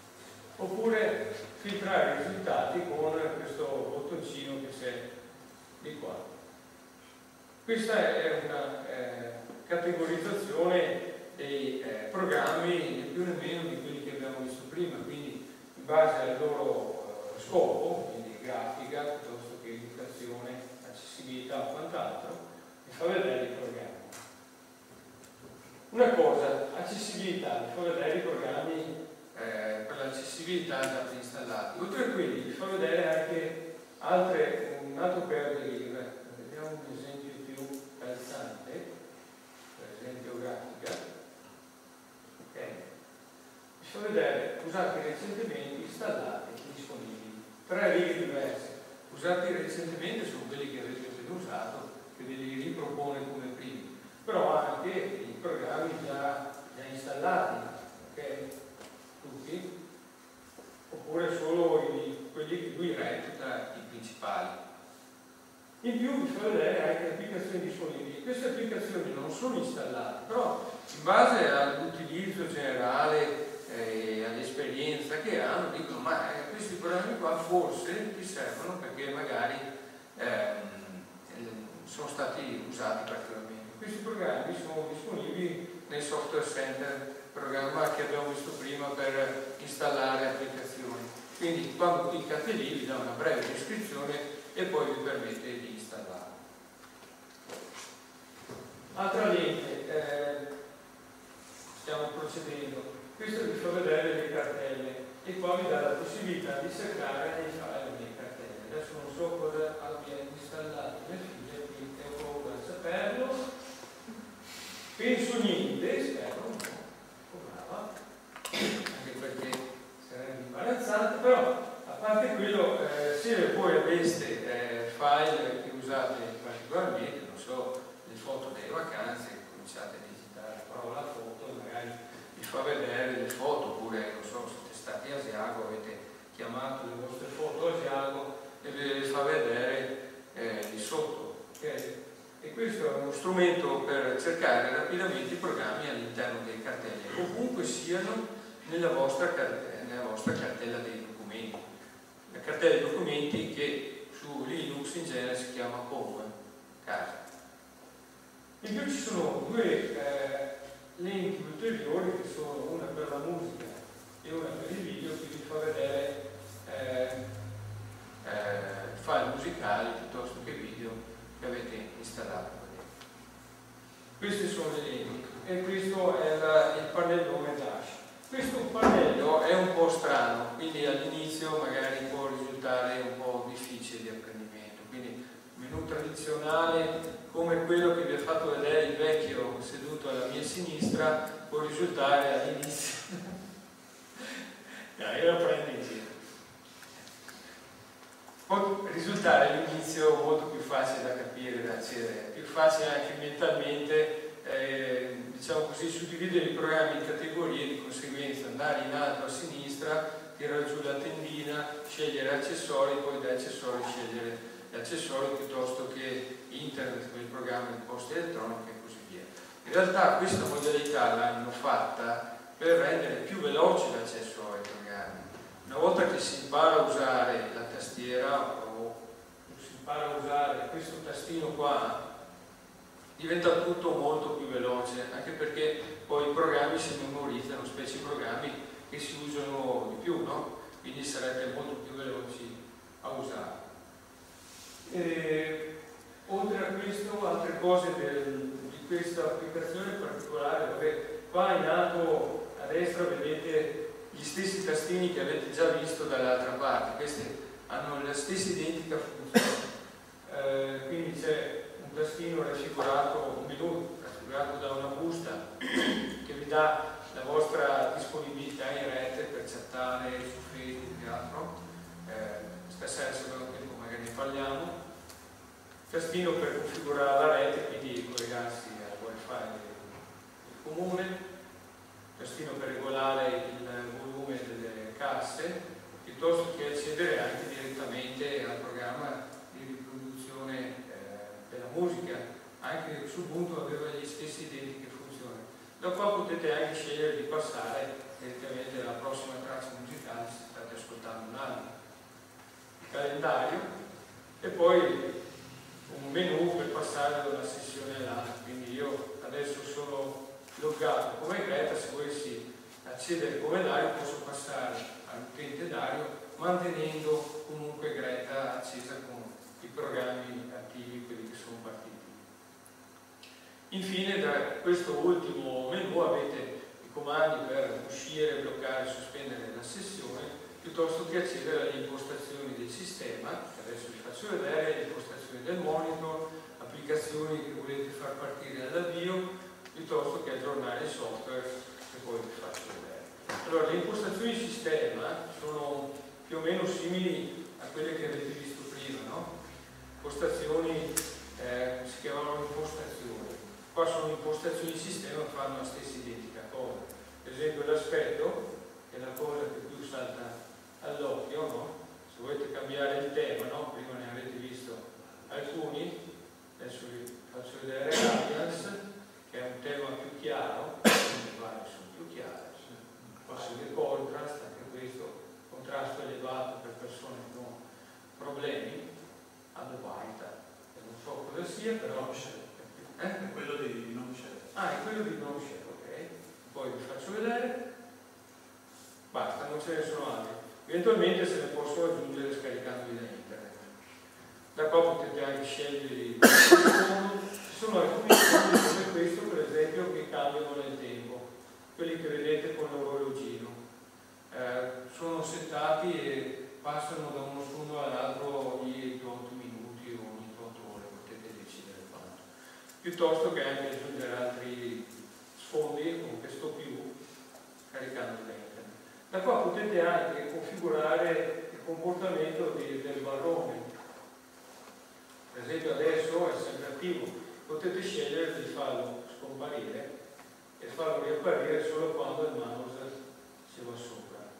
oppure filtrare i risultati con questo bottoncino che c'è di qua. Questa è una eh, categorizzazione dei eh, programmi né più né meno di quelli che abbiamo visto prima, quindi in base al loro eh, scopo, quindi grafica piuttosto che educazione, accessibilità o quant'altro, mi fa vedere i programmi. Una cosa, accessibilità, vi fa vedere i programmi eh, per l'accessibilità già preinstallati. Oltre a quelli vi fa vedere anche altre, un altro paio di righe. Vediamo un esempio più calzante, per esempio grafica. Okay. Vi fa vedere usati recentemente, installati e disponibili. Tre righe diverse. Usati recentemente sono quelli che avete appena usato, che ve li ripropone come primi, però anche i programmi già, già installati, okay? Tutti, oppure solo i, quelli che lui reputa i principali. In più vi fa vedere anche le applicazioni disponibili. Queste applicazioni non sono installate, però in base all'utilizzo generale e eh, all'esperienza che hanno, dicono ma eh, questi programmi qua forse ti servono perché magari ehm, sono stati usati particolarmente. Questi programmi sono disponibili nel software center, programma che abbiamo visto prima per installare applicazioni. Quindi quando cliccate lì vi dà una breve descrizione e poi vi permette di installare. Altra lente, eh, stiamo procedendo. Questo vi fa vedere le cartelle e qua vi dà la possibilità di cercare nei file le cartelle. Adesso non so cosa abbia installato nel file, quindi ho paura di saperlo. Penso niente, spero, no, brava, anche perché sarebbe imbarazzante, però a parte quello, eh, se voi aveste eh, file che usate particolarmente, non so, le foto delle vacanze, cominciate a digitare parola foto e magari vi fa vedere le foto, oppure non so, siete stati a Asiago, avete chiamato le vostre foto a Asiago e ve le fa vedere eh, di sotto, ok? E questo è uno strumento per cercare rapidamente i programmi all'interno delle cartelle, ovunque siano nella vostra, nella vostra cartella dei documenti. La cartella dei documenti che su Linux in genere si chiama home, casa. In più ci sono due eh, lenti ulteriori che sono una per la musica e una per il video, che vi fa vedere eh, eh, file musicali piuttosto che video che avete installato. Queste sono le lenti e questo è la, il pannellone Dash. Questo pannello è un po' strano, quindi all'inizio magari può risultare un po' difficile di apprendimento. Quindi menu tradizionale come quello che vi ha fatto vedere il vecchio seduto alla mia sinistra può risultare all'inizio. Io lo prendo in giro. Può risultare all'inizio molto più facile da capire, da accedere, più facile anche mentalmente, eh, diciamo così, suddividere i programmi in categorie, di conseguenza andare in alto a sinistra, tirare giù la tendina, scegliere accessori, poi da accessori scegliere l'accessorio piuttosto che internet con il programma di posta elettronica e così via. In realtà questa modalità l'hanno fatta per rendere più veloce l'accesso ai programmi. Una volta che si impara a usare la tastiera o si impara a usare questo tastino qua, diventa tutto molto più veloce, anche perché poi i programmi si memorizzano, specie i programmi che si usano di più, no? Quindi sarete molto più veloci a usare. E, oltre a questo, altre cose del, di questa applicazione particolare, dove qua in alto a destra vedete gli stessi tastini che avete già visto dall'altra parte. Questi hanno la stessa identica funzione, eh, quindi c'è un tastino raffigurato, un menu raffigurato da una busta che vi dà la vostra disponibilità in rete per chattare su Facebook e altro. Eh, stasera se abbiamo tempo magari ne parliamo. Tastino per configurare la rete, quindi collegarsi al wifi del comune. Tastino per regolare il volume delle casse, piuttosto che accedere anche direttamente al programma di riproduzione eh, della musica. Anche su Ubuntu aveva gli stessi identiche funzioni. Da qua potete anche scegliere di passare direttamente alla prossima traccia musicale se state ascoltando un album. Il calendario e poi un menu per passare da una sessione all'altra. Quindi io adesso sono loggato come Greta, se volessi accedere come Dario posso passare all'utente Dario mantenendo comunque Greta accesa con i programmi attivi, quelli che sono partiti. Infine, da questo ultimo menu avete i comandi per uscire, bloccare, sospendere la sessione, piuttosto che accedere alle impostazioni del sistema, che adesso vi faccio vedere, le impostazioni del monitor, applicazioni che volete far partire dall'avvio, piuttosto che aggiornare il software, che poi vi faccio vedere. Allora, le impostazioni di sistema sono più o meno simili a quelle che avete visto prima, no? Impostazioni, eh, si chiamano impostazioni. Qua sono impostazioni di sistema che fanno la stessa identica cosa. Per esempio l'aspetto, che è la cosa che più salta all'occhio, no? Se volete cambiare il tema, no? Prima ne avete visto alcuni, adesso vi faccio vedere Radiance, che è un tema più chiaro, le varie sono più chiare, qua si vede contrast, anche questo, contrasto elevato per persone con problemi, ad white, non so cosa sia, però eh? È quello di non share. Ah, è quello di non share, ok. Poi vi faccio vedere. Basta, non ce ne sono altri. Eventualmente se ne possono aggiungere scaricandoli da internet. Da qua potete anche scegliere il fondo. Ci sono alcuni fondi come questo, per esempio, che cambiano nel tempo. Quelli che vedete con l'orologino. Eh, sono settati e passano da uno sfondo all'altro ogni otto minuti o ogni otto ore, potete decidere quanto. Piuttosto che anche aggiungere altri sfondi con questo più caricando da internet. Da qua potete anche configurare il comportamento di, del barrone. Per esempio adesso è sempre attivo, potete scegliere di farlo scomparire e farlo riapparire solo quando il mouse si va sopra.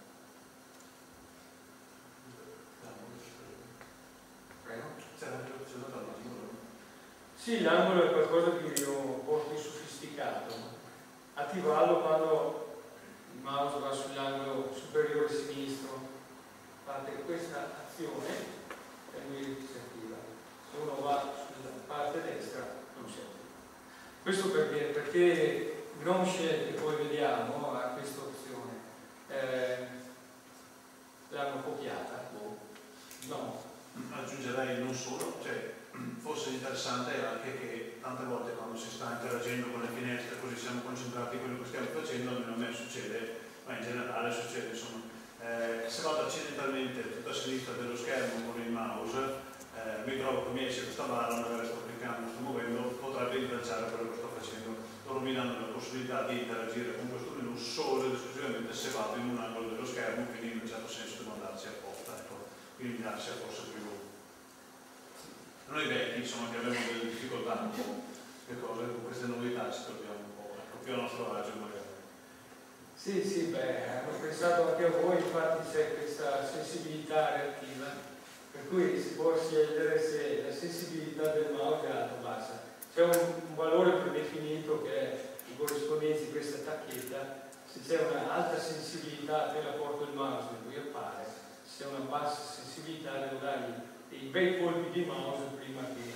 Sì, l'angolo è qualcosa di un po' più sofisticato. Attivarlo quando il mouse va sull'angolo superiore sinistro. Fate questa azione e lui si attiva. Se uno va sulla parte destra non si attiva. Questo perché? Perché Gnome Shell, che poi vediamo, ha questa opzione. Eh, l'hanno copiata? No. Aggiungerei non solo, cioè forse interessante anche che tante volte quando si sta interagendo con le finestre così siamo concentrati in quello che stiamo facendo, almeno a me succede, ma in generale succede, insomma, eh, se vado accidentalmente tutta a sinistra dello schermo con il mouse, eh, mi trovo che mi esce questa barra, magari sto cliccando, sto muovendo, potrebbe intralciare quello che sto facendo, loro mi danno la possibilità di interagire con questo menu solo ed esclusivamente se vado in un angolo dello schermo, quindi in un certo senso devo andarci apposta, ecco, quindi darsi forse più. Noi vecchi, insomma, che abbiamo delle difficoltà un po', le cose, con queste novità ci troviamo un po', ecco, più a nostro agio magari. Sì, sì, beh, hanno pensato anche a voi, infatti c'è questa sensibilità reattiva, per cui si può scegliere se la sensibilità del mouse è alta o bassa. C'è un, un valore predefinito che è in corrispondenza di questa tacchetta, se c'è una alta sensibilità appena porto il mouse e lui appare, se c'è una bassa sensibilità devo dargli dei bei colpi di mouse prima che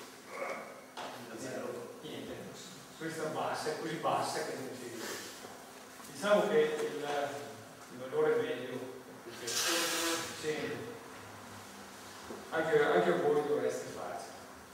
niente, questa bassa è così bassa che non si riesce. Diciamo che il, il valore medio è sì, anche, anche voi dovreste farci.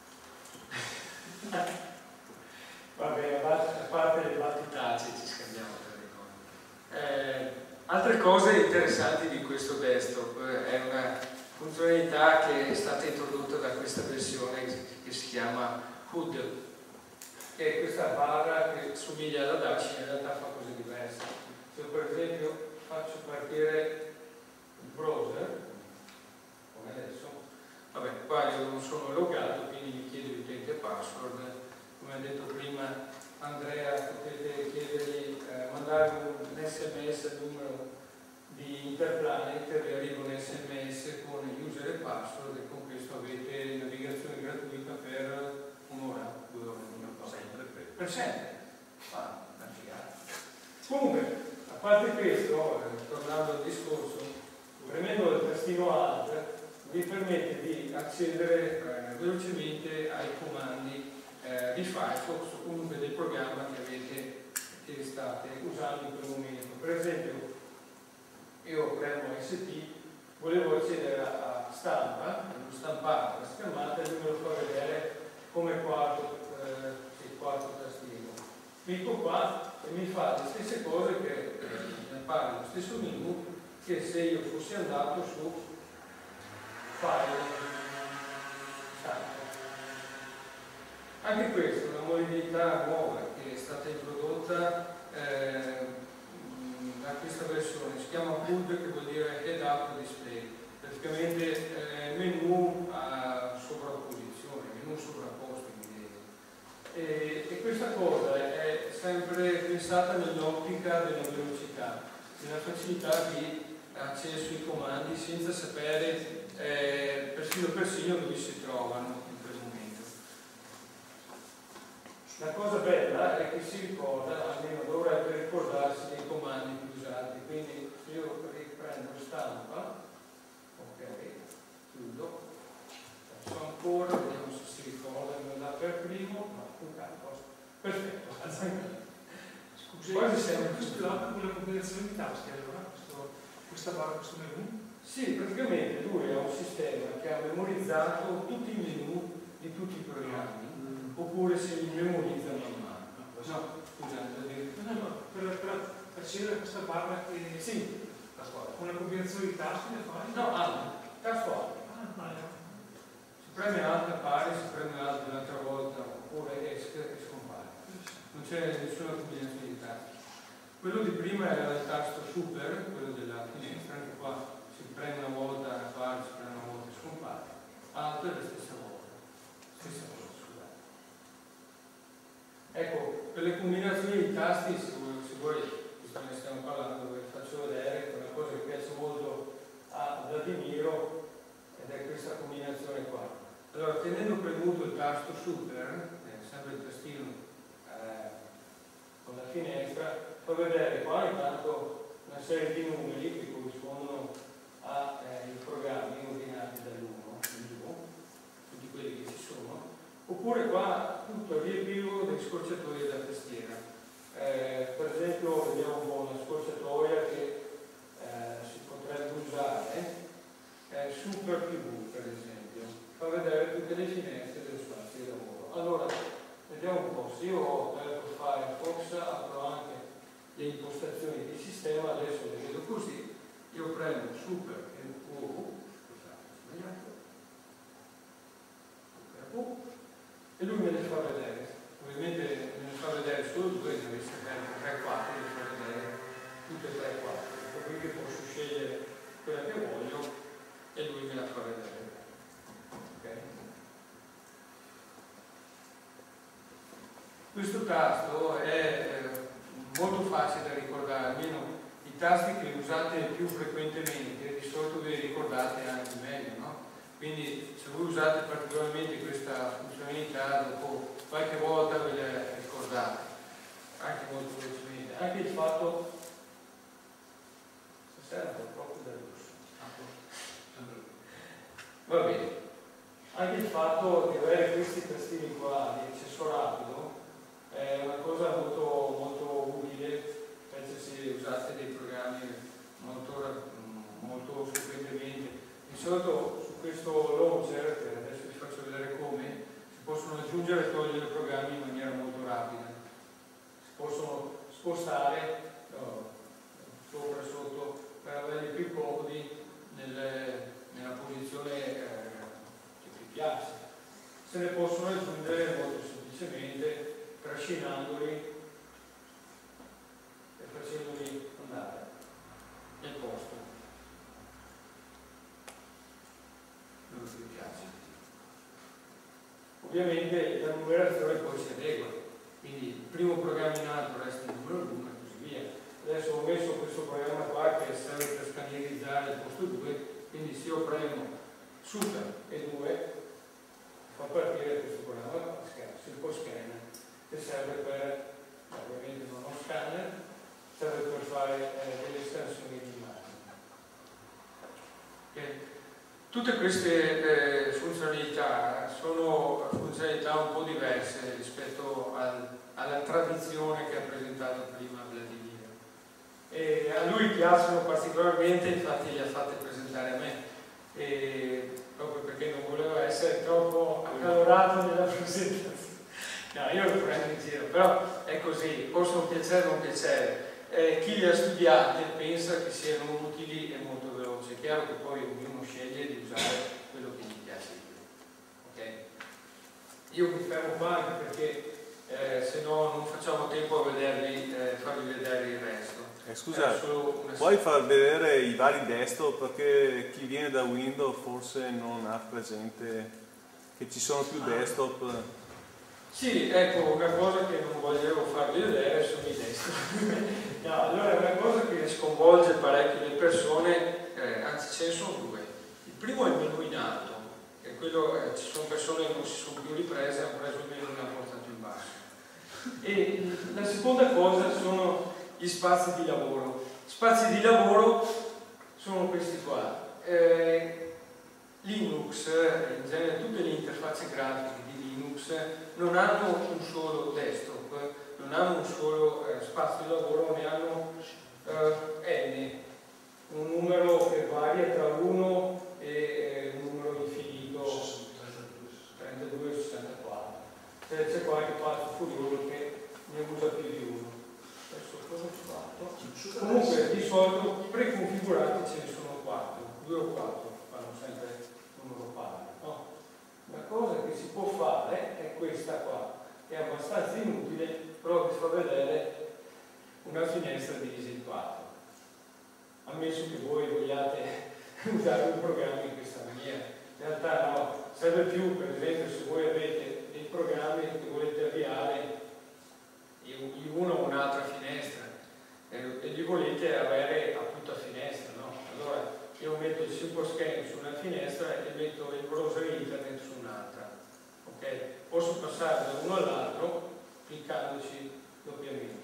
Va bene, a parte le battutacce ci scambiamo per le cose. Eh, altre cose interessanti di questo desktop è una funzionalità che è stata introdotta da questa versione che si chiama H U D, che è questa barra che somiglia alla Dash, in realtà fa cose diverse. Se per esempio faccio partire il browser, come adesso, vabbè, qua io non sono logato, quindi mi chiede l'utente password, come ha detto prima Andrea, potete chiedergli, eh, mandare un sms al numero di Interplanet, vi arriva un sms con user e password e con questo avete navigazione gratuita per un'ora, due ore, sempre per, per sempre. Ah, una figata. Comunque, a parte questo, eh, tornando al discorso, premendo il tastino Alt vi permette di accedere eh, velocemente ai comandi eh, di Firefox o comunque del programma che avete che state usando in quel momento. Per esempio, io premo S T, volevo accedere a stampa, devo stampare la schermata e lui me lo fa vedere come quarto, eh, sì, quarto tasto clicco qua e mi fa le stesse cose che eh, appare lo stesso menu che se io fossi andato su file. Anche questa è una modalità nuova che è stata introdotta eh, da questa versione, si chiama P U D, che vuol dire Head Up Display, praticamente eh, menu a sovrapposizione, menu sovrapposto in inglese. E, e questa cosa è sempre pensata nell'ottica della velocità, della facilità di accesso ai comandi senza sapere eh, persino persino dove si trovano in quel momento. La cosa bella è che si ricorda, almeno dovrebbe ricordarsi dei comandi più usati, quindi se io riprendo stampa, ok, chiudo, faccio ancora, vediamo se si ricorda, me lo dà per primo, no, un capo, perfetto. Scusi, Quasi sempre questo è una combinazione di tasti allora, questo, questa barra, questo menu? Sì, praticamente lui ha un sistema che ha memorizzato tutti i menu di tutti i programmi, mm. oppure se li memorizza man mano. No, scusate, no, no, per, per accedere a questa barra che... Sì, una combinazione di tasti le fai? no, ah, tasto A. Ah, no. Si preme Alt appare, si preme Alt un'altra volta, oppure esce e scompare. Non c'è nessuna combinazione di tasti. Quello di prima era il tasto Super, quello della finestra, anche qua si preme una volta appare, si preme una volta scompare. Alt è la stessa volta. Stessa volta, scusate. Ecco, per le combinazioni di tasti, se voi, se voi visto che ne stiamo parlando, vi faccio vedere che è una cosa che piace molto a Vladimiro, ed è questa combinazione qua. Allora, tenendo premuto il tasto Super, eh, sempre il tastino eh, con la finestra, fa vedere qua intanto una serie di numeri che corrispondono ai programmi ordinati dall'uno in giù, tutti quelli che ci sono, oppure qua tutto il riepilogo dei scorciatoie da tastiera. Eh, per esempio vediamo un po' una scorciatoia che eh, si potrebbe usare, eh, Super T V per esempio, fa vedere tutte le finestre dello spazio di lavoro. Allora, vediamo un po', se io ho aperto Firefox, apro anche le impostazioni di sistema, adesso le vedo così, io prendo Super U, scusate, ho sbagliato, Super U, e lui me le fa vedere. Ovviamente me ne fa vedere solo due, ne avessi aperto tre quattro, mi fa vedere tutte e tre quattro. Poi che posso scegliere quella che voglio e lui me la fa vedere. Okay. Questo tasto è eh, molto facile da ricordare, almeno i tasti che usate più frequentemente di solito vi ricordate anche meglio, no? Quindi se voi usate particolarmente questa funzionalità, dopo qualche volta ve la ricordate, anche molto velocemente. Anche il fatto, stasera è proprio da lusso. Va bene. Anche il fatto di avere questi tastini qua di accesso rapido è una cosa molto, molto utile, specie se usate dei programmi molto, molto frequentemente. Di solito su questo launcher, che adesso vi faccio vedere come, si possono aggiungere e togliere programmi in maniera molto rapida. Si possono spostare no, sopra e sotto per averli più comodi nelle, nella posizione eh, che vi piace. Se ne possono aggiungere molto semplicemente trascinandoli e facendoli andare nel posto. Non vi piace. Ovviamente la numerazione poi si adegua, quindi il primo programma in alto resta il numero uno e così via. Adesso ho messo questo programma qua che serve per scannerizzare il posto due, quindi se io premo Super e due fa partire questo programma, si può scanner, che serve per, ovviamente non ho scanner, serve per fare eh, delle estensioni di immagini. Okay. Tutte queste eh, funzionalità sono funzionalità un po' diverse rispetto al, alla tradizione che ha presentato prima Vladimiro. E a lui piacciono particolarmente, infatti le ha fatte presentare a me, e proprio perché non voleva essere troppo accalorato nella presentazione. No, io lo prendo in giro, però è così, possono piacere o non piacere. Eh, chi li ha studiati pensa che siano utili e molto veloci. È chiaro che poi ognuno sceglie di usare quello che gli piace di più. Okay? Io mi fermo qua anche perché eh, se no non facciamo tempo a vederli, eh, farvi vedere il resto. Eh, scusa, una... puoi far vedere i vari desktop, perché chi viene da Windows forse non ha presente che ci sono più desktop. Sì, ecco, una cosa che non volevo farvi vedere sono i desktop. No, allora è una cosa che sconvolge parecchio le persone, eh, anzi ce ne sono due. Il primo è il menu in alto, che è quello, eh, ci sono persone che non si sono più riprese, hanno preso il menu e l'hanno portato in basso. E la seconda cosa sono gli spazi di lavoro. Spazi di lavoro sono questi qua. Eh, Linux, in genere tutte le interfacce grafiche di Linux non hanno un solo desktop, non hanno un solo eh, spazio di lavoro, ne hanno eh, n, un numero che varia tra uno e eh, un numero infinito, trentadue sessantaquattro. Cioè, c'è qualche pazzo furioso che ne usa più di uno. Adesso cosa ho fatto? Comunque di solito preconfigurati ce ne sono quattro, due o quattro, fanno sempre numero pari, no? La cosa che si può fare è questa qua, che è abbastanza inutile, però vi fa vedere una finestra divisa in quattro. Ammesso che voi vogliate usare un programma in questa maniera. In realtà no, serve più, per esempio, se voi avete dei programmi che volete avviare in una o un'altra finestra eh, e li volete avere appunto a finestra, no? Allora io metto il simple scan su una finestra e metto il browser internet su un'altra. Okay? Posso passare da uno all'altro cliccandoci doppiamente.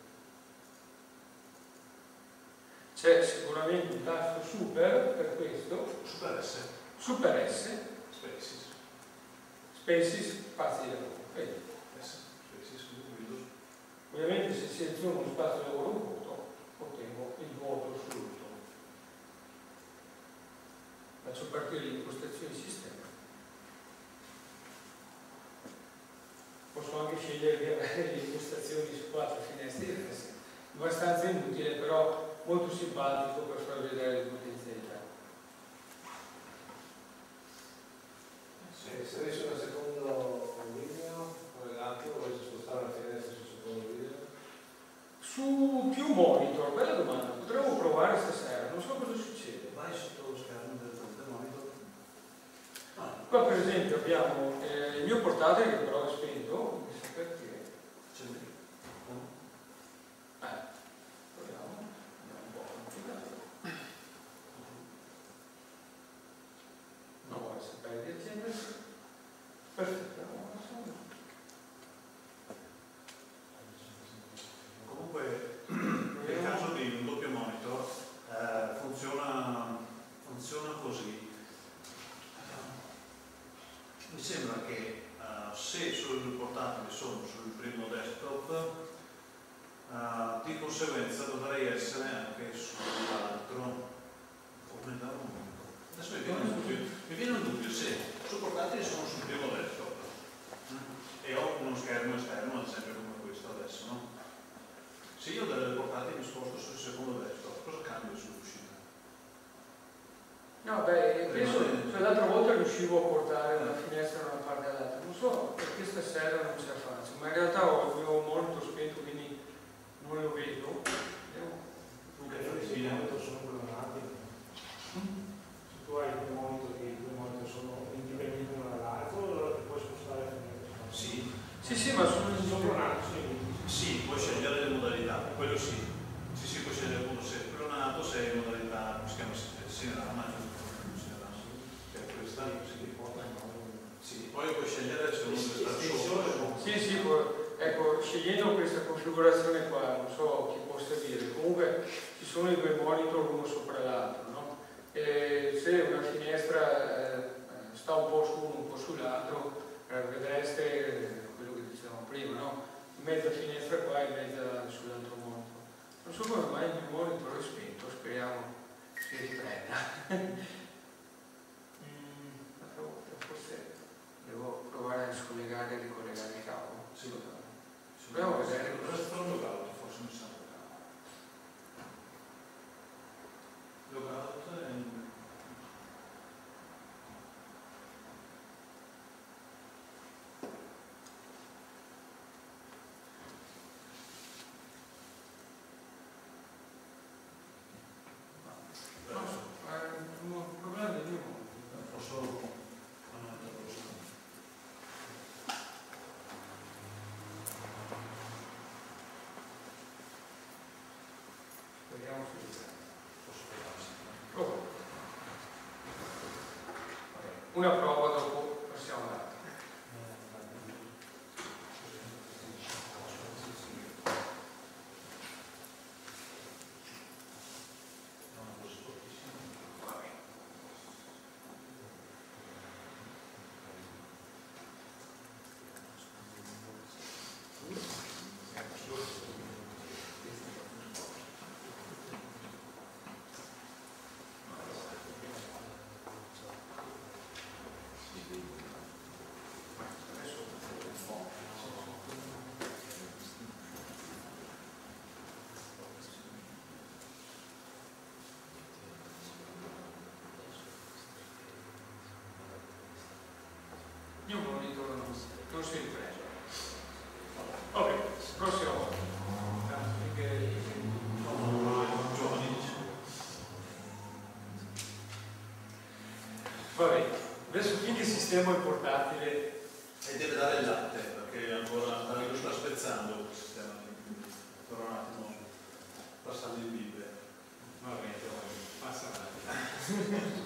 C'è sicuramente un tasto super per questo. Super S. Super S. Spaces. Spaces, spazi di lavoro. Okay. Ovviamente se seleziono uno spazio di lavoro vuoto, ottengo il vuoto assoluto. Faccio partire l'impostazione di sistema. Posso anche scegliere di avere le impostazioni su quattro finestre diverse. Abbastanza inutile, però molto simpatico per far vedere le potenzialità. Se avessi una seconda video collegato, volessi spostare la finestra sul secondo video? Su più monitor, bella domanda, potremmo provare stasera, non so cosa succede. Vai sotto lo schermo del, del monitor. Ah. Qua per esempio abbiamo eh, il mio portatile che però è spento, non so perché. C'è lì. Eh, proviamo, andiamo un po' a configurare. Non vuole sapere di accendersi. Perfetto. Comunque, nel caso di un doppio monitor, eh, funziona, funziona così. Mi sembra che uh, se solo due portatili sono sul primo desktop, uh, di conseguenza dovrei essere anche sull'altro. Come da un momento. Adesso mi viene un dubbio, mi viene un dubbio se su portatili sono sul primo desktop e ho uno schermo esterno, ad esempio come questo adesso, no? Se io dalle portatili mi sposto sul secondo desktop, cosa cambio sull'uscita? No, beh, penso che l'altra volta riuscivo a portare una finestra da una parte all'altra. Non so perché stasera non ce la faccio, ma in realtà ho il mio monitor spento, quindi non lo vedo. Dunque, i monitor sono colorati. Se tu hai due monitor che i due monitor sono indipendenti uno dall'altro, allora ti puoi spostare la finestra. Sì. Sì, sì, ma sono clonati, sì. Sì, puoi scegliere le modalità, quello sì. Sì, sì, puoi scegliere appunto se è clonato, se è in modalità, come si chiama, Cinerama, che è questa, si riporta in modo. Sì, poi puoi scegliere se uno deve stare sopra. Sì, sì, ecco, scegliendo questa configurazione qua, non so chi può servire, comunque ci sono i due monitor uno sopra l'altro, no? E se una finestra eh, sta un po' su uno, un po' sull'altro, eh, vedreste quello che dicevamo prima, no? In mezza finestra qua e in mezza sull'altro monitor. Non so come mai il mio monitor è spento, speriamo si riprenda. mm, forse devo provare a scollegare e ricollegare il cavo. Sì, una prova, dopo passiamo avanti. Io monitor non, non si riprende. Ok, prossima volta. Va bene, adesso quindi il sistema è portatile. E deve dare il latte, perché ancora lo sta spezzando il sistema. Per un attimo, passando in Bibbia. Va bene, passa avanti.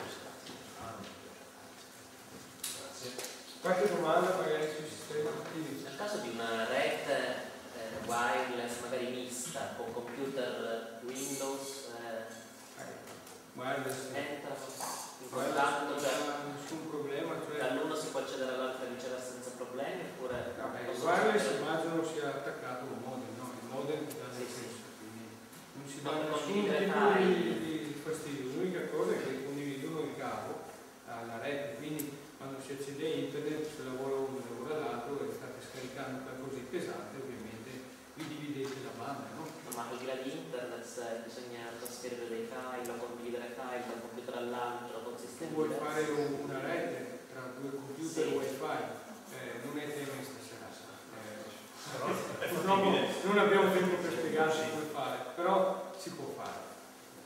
Qualche domanda magari sul sistema? Nel caso di una rete eh, wireless magari mista con computer Windows eh, Wireless entra in wireless contatto, non cioè ha nessun problema, cioè dall'uno si può accedere all'altro e viceversa senza problemi, oppure vabbè, il posso wireless accedere- immagino sia attaccato al modem, no? Il modem dà Sì, nel sì. senso, quindi non si Ma dà per nessun condividere tipo file. di, di fastidio. L'unica cosa è che condividono il cavo alla rete, quindi quando si accede a internet, se lavora uno e lavora l'altro e state scaricando qualcosa di pesante, ovviamente vi dividete la banda, no? ma al di là di internet se bisogna trasferire dei file o condividere file da un computer all'altro con Se sistemi vuoi diversi. fare un- una rete tra due computer Sì. wifi, eh, non è tema stasera. Eh, Però è purtroppo fattibile. non abbiamo tempo per spiegarci come fare, però si può fare. Ok.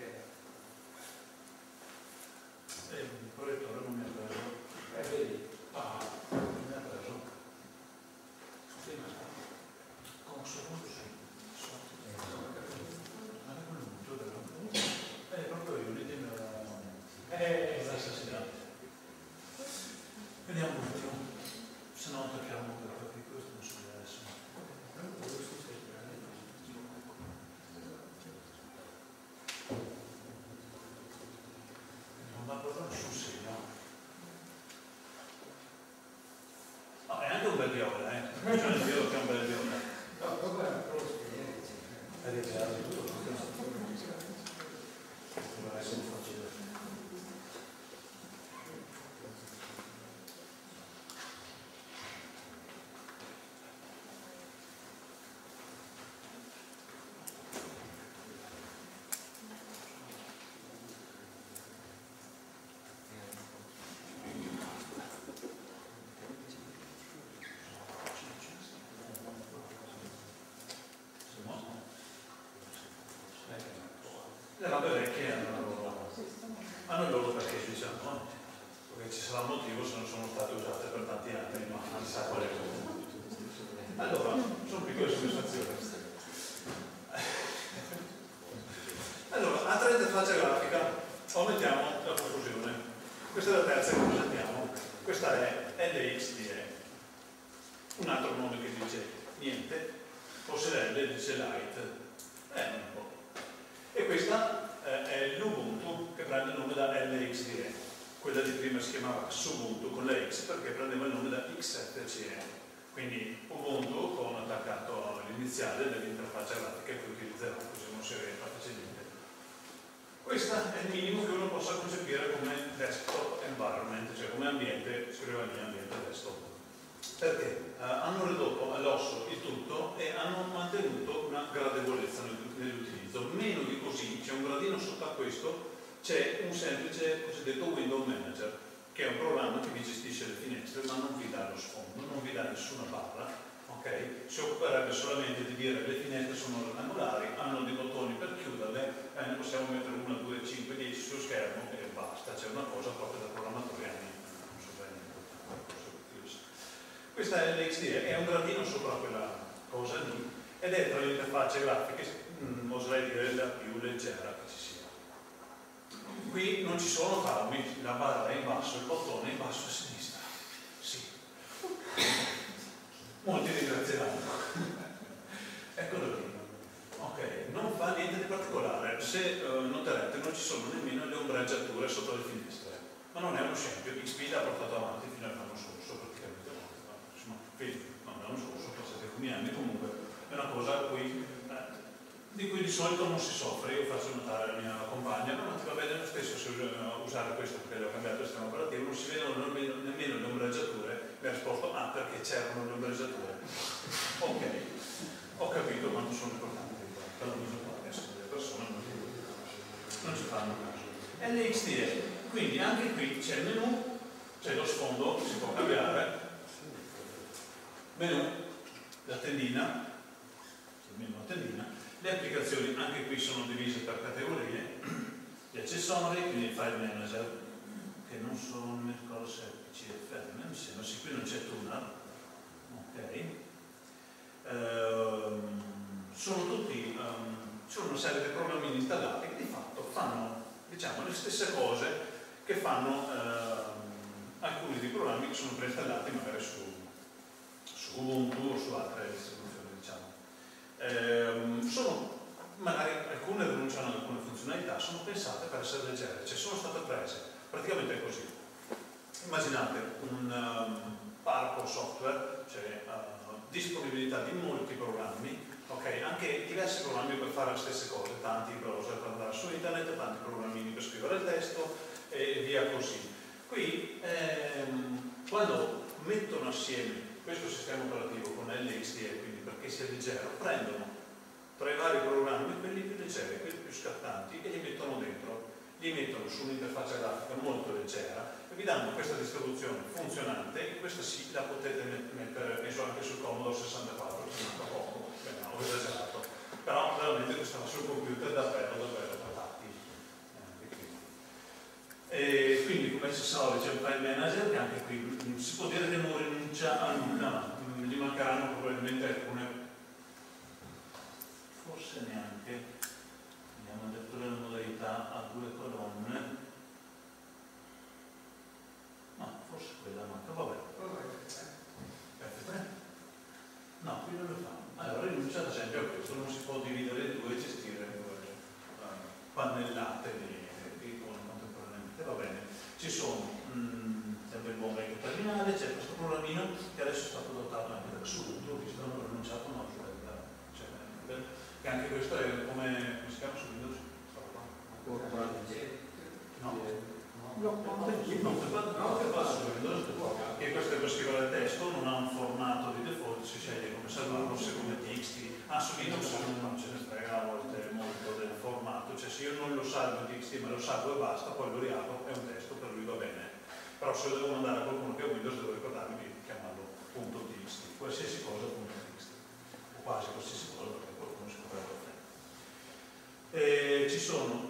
Eh, il proiettore non mi ha preso. Eh, vedi? Ah, non mi ha preso. Sì, ma con secondo sì. Ma è quello tutto del Eh, proprio io, lì mi Eh, aveva assassinato. Vediamo un attimo, se no attacchiamo per perché questo non so adesso. Non va proprio sul segno. No, è anche un bel viola, eh. Cioè il viola che è un bel viola. no, proprio è proprio esperienza. È ripiato tutto. Doveva essere facile. Le robe vecchie hanno loro, hanno il loro perché, diciamo, no? Perché ci sarà un motivo se non sono state usate per tanti anni, ma non sa quale cosa. Allora, sono piccole soddisfazioni. Allora, altra interfaccia grafica, omettiamo la conclusione. Questa è la terza che presentiamo. Questa è L X D E. Un altro nome che dice niente, forse L dice light. Eh, non un po'. E questa eh, è l'Ubuntu che prende il nome da L X D E. Quella di prima si chiamava Subuntu con la X perché prendeva il nome da X sette C E. Quindi Ubuntu con attaccato all'iniziale dell'interfaccia grafica che utilizzerò, così non si orienta facilmente. Questo è il minimo che uno possa concepire come desktop environment, cioè come ambiente, scrivania ambiente desktop. Perché eh, hanno ridotto all'osso il tutto e hanno mantenuto una gradevolezza nell'utilizzo. Meno di così, c'è un gradino sotto a questo, c'è un semplice cosiddetto window manager, che è un programma che vi gestisce le finestre ma non vi dà lo sfondo, non vi dà nessuna barra, ok? Si occuperebbe solamente di dire che le finestre sono rettangolari, hanno dei bottoni per chiuderle, eh, ne possiamo mettere uno, due, cinque, dieci sullo schermo e basta. C'è una cosa proprio da programmatori anni, non so bene, non so più. Questa è l'X D E, è un gradino sopra quella cosa lì ed è tra le interfacce grafiche, mh, oserei dire, la più leggera che ci sia. qui non ci sono traumi, la barra è in basso, il bottone è in basso a sinistra. Sì. Molti ringrazieranno. Eccolo lì. Ok, non fa niente di particolare. Se uh, noterete non ci sono nemmeno le ombreggiature sotto le finestre. Ma non è uno scempio, X P l'ha portato avanti fino all'anno scorso praticamente. Insomma, non l'anno scorso, passati alcuni anni, comunque è una cosa a cui, eh, di cui di solito non si soffre. Io faccio notare alla mia compagna, no, ma ti va bene lo stesso se usare questo perché le ho cambiato il sistema operativo, non si vedono nemmeno, nemmeno le ombreggiature. Mi ha risposto, ah, perché c'erano le ombreggiature. Ok, ho capito quanto sono importanti per l'uso qua, adesso le persone non, non ci fanno caso. L X T E. Quindi anche qui c'è il menu, c'è lo sfondo, si può cambiare, menu, la tendina, il menu la tendina, le applicazioni anche qui sono divise per categorie, gli accessori, quindi il file manager, che non sono, non mi ricordo se è P C F M, mi sembra, sì, qui non c'è tuner, ok, ehm, sono tutti, um, sono una serie di programmi installati che di fatto fanno, diciamo, le stesse cose che fanno eh, alcuni dei programmi che sono preinstallati magari su, su Ubuntu o su altre distribuzioni, diciamo. Eh, sono, magari alcune rinunciano ad alcune funzionalità, sono pensate per essere leggere, cioè sono state prese praticamente così. Immaginate un um, parco software, cioè uh, disponibilità di molti programmi, ok, anche diversi programmi per fare le stesse cose, tanti browser per andare su internet, tanti programmini per scrivere il testo, e via così. Qui ehm, quando mettono assieme questo sistema operativo con L X T E, quindi perché sia leggero, prendono tra i vari programmi quelli più leggeri, quelli più scattanti e li mettono dentro, li mettono su un'interfaccia grafica molto leggera e vi danno questa distribuzione funzionante e questa sì la potete mettere penso anche sul Commodore sessantaquattro, che è un poco, beh, no, ho esagerato, però veramente questa va sul computer davvero davvero e quindi come accessori c'è un file manager che anche qui si può dire che non rinuncia a nulla, ma gli mancheranno probabilmente alcune, forse neanche, abbiamo detto le modalità a due colonne, no, forse quella manca, vabbè, F tre, no, qui non lo fa, allora rinuncia ad esempio a questo, non si può dividere in due e gestire due pannellate di va bene, ci sono mh, sempre il buon vecchio terminale, c'è questo programmino che adesso è stato dotato anche da Ubuntu, visto che hanno pronunciato no, cioè, che anche questo è come, come si chiama su Windows? No, no, che fa su Windows, che questo è per scrivere il testo, non ha un formato di default, si sceglie come salvarlo, se come T X T, ah su Windows non ce ne frega a volte molto del formato, cioè se io non lo salvo in T X T ma lo salvo e basta, poi lo riapro, è un testo, per lui va bene, però se lo devo mandare a qualcuno che ha Windows devo ricordarmi di chiamarlo punto .txt, qualsiasi cosa punto .txt, o quasi qualsiasi cosa perché qualcuno si potrebbe fare. Ci sono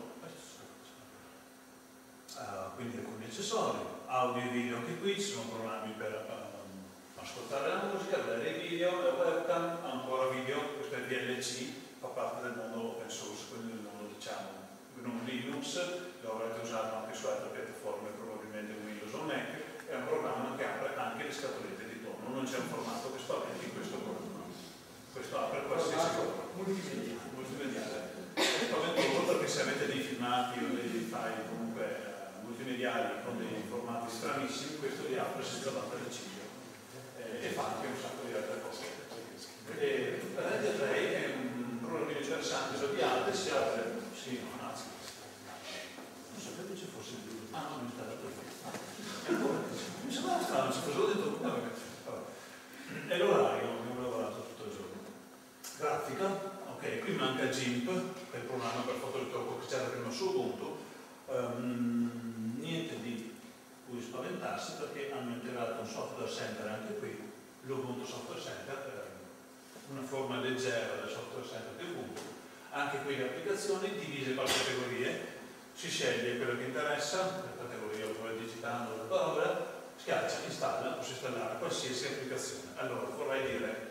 uh, quindi alcuni accessori, audio e video anche qui, ci sono programmi per um, ascoltare la musica, vedere i video, la webcam, ancora video, questo è V L C, fa parte del mondo open source, quindi del mondo diciamo non Linux, lo avrete usato anche su altre piattaforme, probabilmente Windows o Mac, è un programma che apre anche le scatolette di tono, non c'è un formato che spaventi in questo programma. Questo apre qualsiasi cosa. Multimediale. Multimediale. Spaventoso perché se avete dei filmati o dei file comunque eh, multimediali con dei formati stranissimi, questo li apre senza battere il ciglio eh, e fa anche un sacco di altre cose. E Radio tre è un programma interessante, so di altre si apre, sì, no, anzi, non sapevo ci fosse il video, ah no, mi sta dato il mi sembrava strano, ci fosse detto, vabbè, vabbè. È l'orario, abbiamo lavorato tutto il giorno. Grafica, ok, qui manca GIMP, che è il programma per fotoritocco che c'era prima su Ubuntu, um, niente di cui spaventarsi perché hanno integrato un software center anche qui, l'Ubuntu Software Center, una forma leggera del software center di Ubuntu, anche qui le applicazioni divise per categorie, si sceglie quello che interessa, la categoria oppure digitando la parola, schiaccia, installa, posso installare qualsiasi applicazione. Allora vorrei dire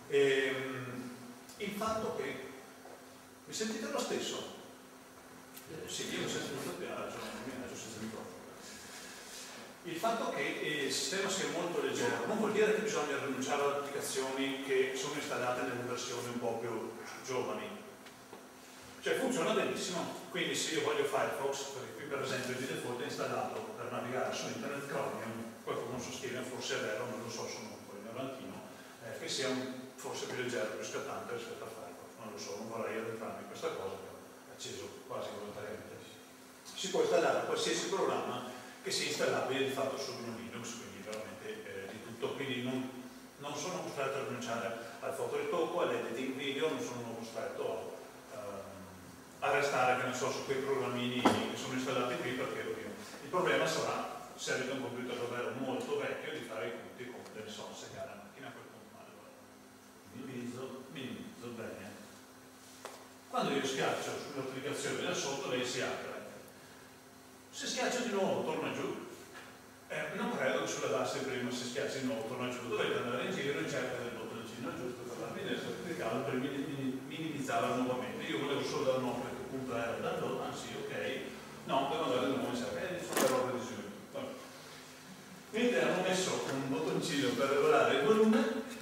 ehm, il fatto che mi sentite lo stesso? Sì, io senza microfono, senza microfono. Il fatto che il sistema sia molto leggero non vuol dire che bisogna rinunciare ad applicazioni che sono installate nelle versioni un po' più giovani. Cioè funziona benissimo, quindi se io voglio Firefox, perché qui per esempio di default è installato per navigare su internet Chromium, qualcuno sostiene, forse è vero, non lo so, sono un po' ignorantino, eh, che sia un, forse più leggero, più scattante rispetto a Firefox, non lo so, non vorrei addentrarmi in questa cosa, però è acceso quasi volontariamente. Si può installare qualsiasi programma che sia installabile di fatto su un Linux, quindi veramente eh, di tutto, quindi non, non sono costretto a rinunciare al fotoritocco, all'editing video, non sono costretto a, uh, a restare, che ne so, su quei programmini che sono installati qui, perché oddio, il problema sarà, se avete un computer davvero molto vecchio, di fare i conti con delle so, segnare la macchina a quel punto male. Minimizzo, minimizzo, bene. Quando io schiaccio sull'applicazione da sotto, lei si apre. Se schiaccio di nuovo torna giù, eh, non credo che sulla base prima se schiacci di nuovo torna giù, dovete andare in giro in cerca del bottoncino giusto per la finestra, cliccarlo per minimizzarla nuovamente. Io volevo solo dare un occhio a che punto era da download, anzi ok, no, devo andare di nuovo in cerca, eh, sono le robe di sviluppo. Quindi hanno messo un bottoncino per regolare il volume,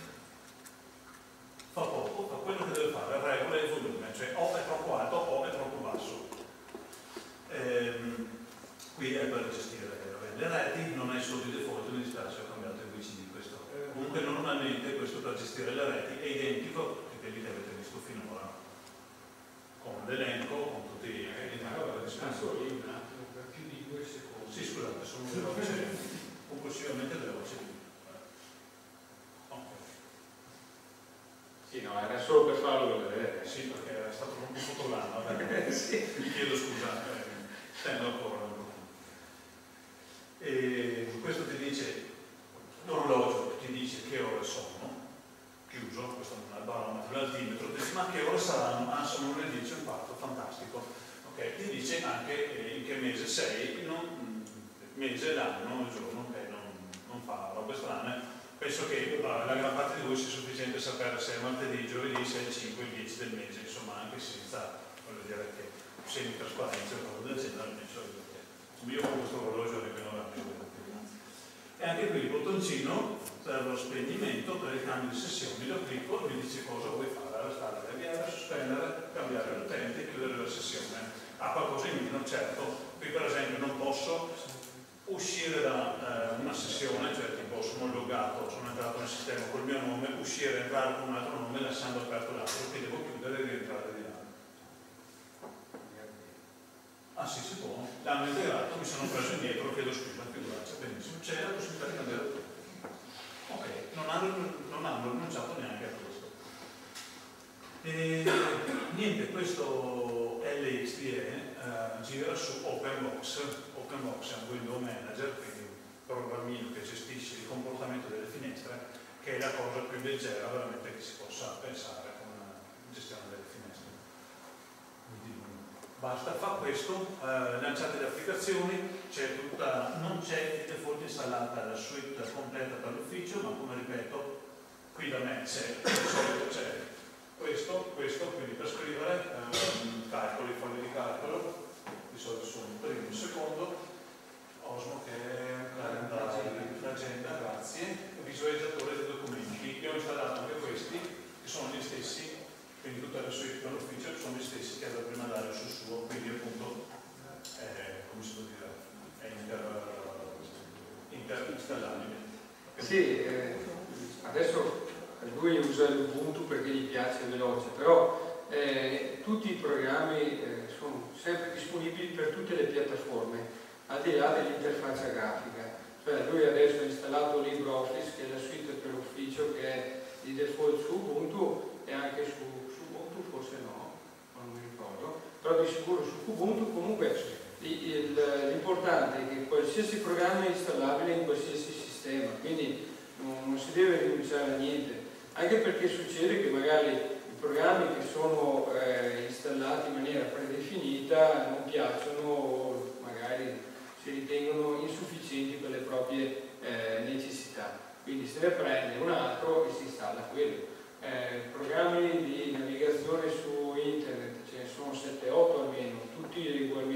fa poco, fa quello che deve fare, regola il volume, cioè o è troppo alto o è troppo basso. Ehm, qui è per gestire le reti, non è solo di default, mi dispiace, ho cambiato il V C D questo. Comunque normalmente questo per gestire le reti è identico che quelli che avete visto finora, con l'elenco, con tutti i solo lì un attimo per più di due secondi. Sì, scusate, sono veloce, compulsivamente veloce. Okay. Sì, no, era solo per farlo vedere. Sì, perché era stato un po' fotogramma, sì. Mi chiedo scusa, eh, stendo ancora. E questo ti dice, l'orologio ti dice che ore sono, chiuso, questo non è il barometro, l'altimetro, ti dice ma che ore saranno? Ah, sono le dieci, un fatto, fantastico. Ok, ti dice anche in che mese sei, non, mese, l'anno, il giorno, ok, non, non fa robe strane. Penso che la gran parte di voi sia sufficiente sapere se è martedì, giovedì, se è il cinque, il dieci del mese, insomma anche senza, voglio dire che semi-trasparenza o cose del genere, penso che io con questo orologio arrivo a e anche qui il bottoncino per lo spegnimento, per il cambio di sessioni, lo clicco e mi dice cosa vuoi fare, arrestare, avviare, sospendere, cambiare l'utente, chiudere la sessione. Ha qualcosa in meno, certo, qui per esempio non posso uscire da eh, una sessione, cioè tipo sono logato, sono entrato nel sistema col mio nome, uscire e entrare con un altro nome lasciando aperto l'altro, quindi devo chiudere e rientrare di là. Ah sì, si può. L'hanno integrato, mi sono preso indietro, chiedo scusa, figuraccia, benissimo. C'è la possibilità di cambiare tutto. Ok, non hanno, non hanno rinunciato neanche a questo. E, niente, questo L X D E eh, gira su OpenBox. OpenBox è un window manager, quindi un programmino che gestisce il comportamento delle finestre, che è la cosa più leggera veramente che si possa pensare con una gestione delle finestre. Basta, fa questo, eh, lanciate le applicazioni, c'è tutta, non c'è di default installata la suite completa per l'ufficio, ma come ripeto, qui da me c'è questo, questo, quindi per scrivere eh, calcoli, fogli di calcolo, di solito sono un primo, un secondo, Osmo che è un calendario, l'agenda, grazie, visualizzatore dei documenti. Io ho installato anche questi, che sono gli stessi. Quindi tutte le suite per l'ufficio sono gli stessi che aveva prima Dario sul suo, quindi appunto eh, come si può dire, è inter, inter installabile. Sì, eh, adesso lui usa l'Ubuntu perché gli piace veloce, però eh, tutti i programmi eh, sono sempre disponibili per tutte le piattaforme, al di là dell'interfaccia grafica. Cioè lui adesso ha installato LibreOffice, che è la suite per l'ufficio, che è di default su Ubuntu e anche su forse no, non mi ricordo, però di sicuro su Ubuntu. Comunque l'importante è che qualsiasi programma è installabile in qualsiasi sistema, quindi non, non si deve rinunciare a niente, anche perché succede che magari i programmi che sono eh, installati in maniera predefinita non piacciono o magari si ritengono insufficienti per le proprie eh, necessità, quindi se ne prende un altro e si installa quello. Eh, programmi di navigazione su internet ce ne sono sette otto almeno, tutti ugualmente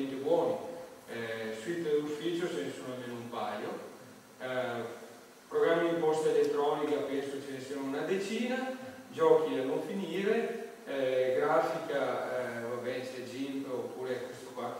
decina, giochi da non finire, eh, grafica, eh, vabbè, c'è GIMP oppure questo qua,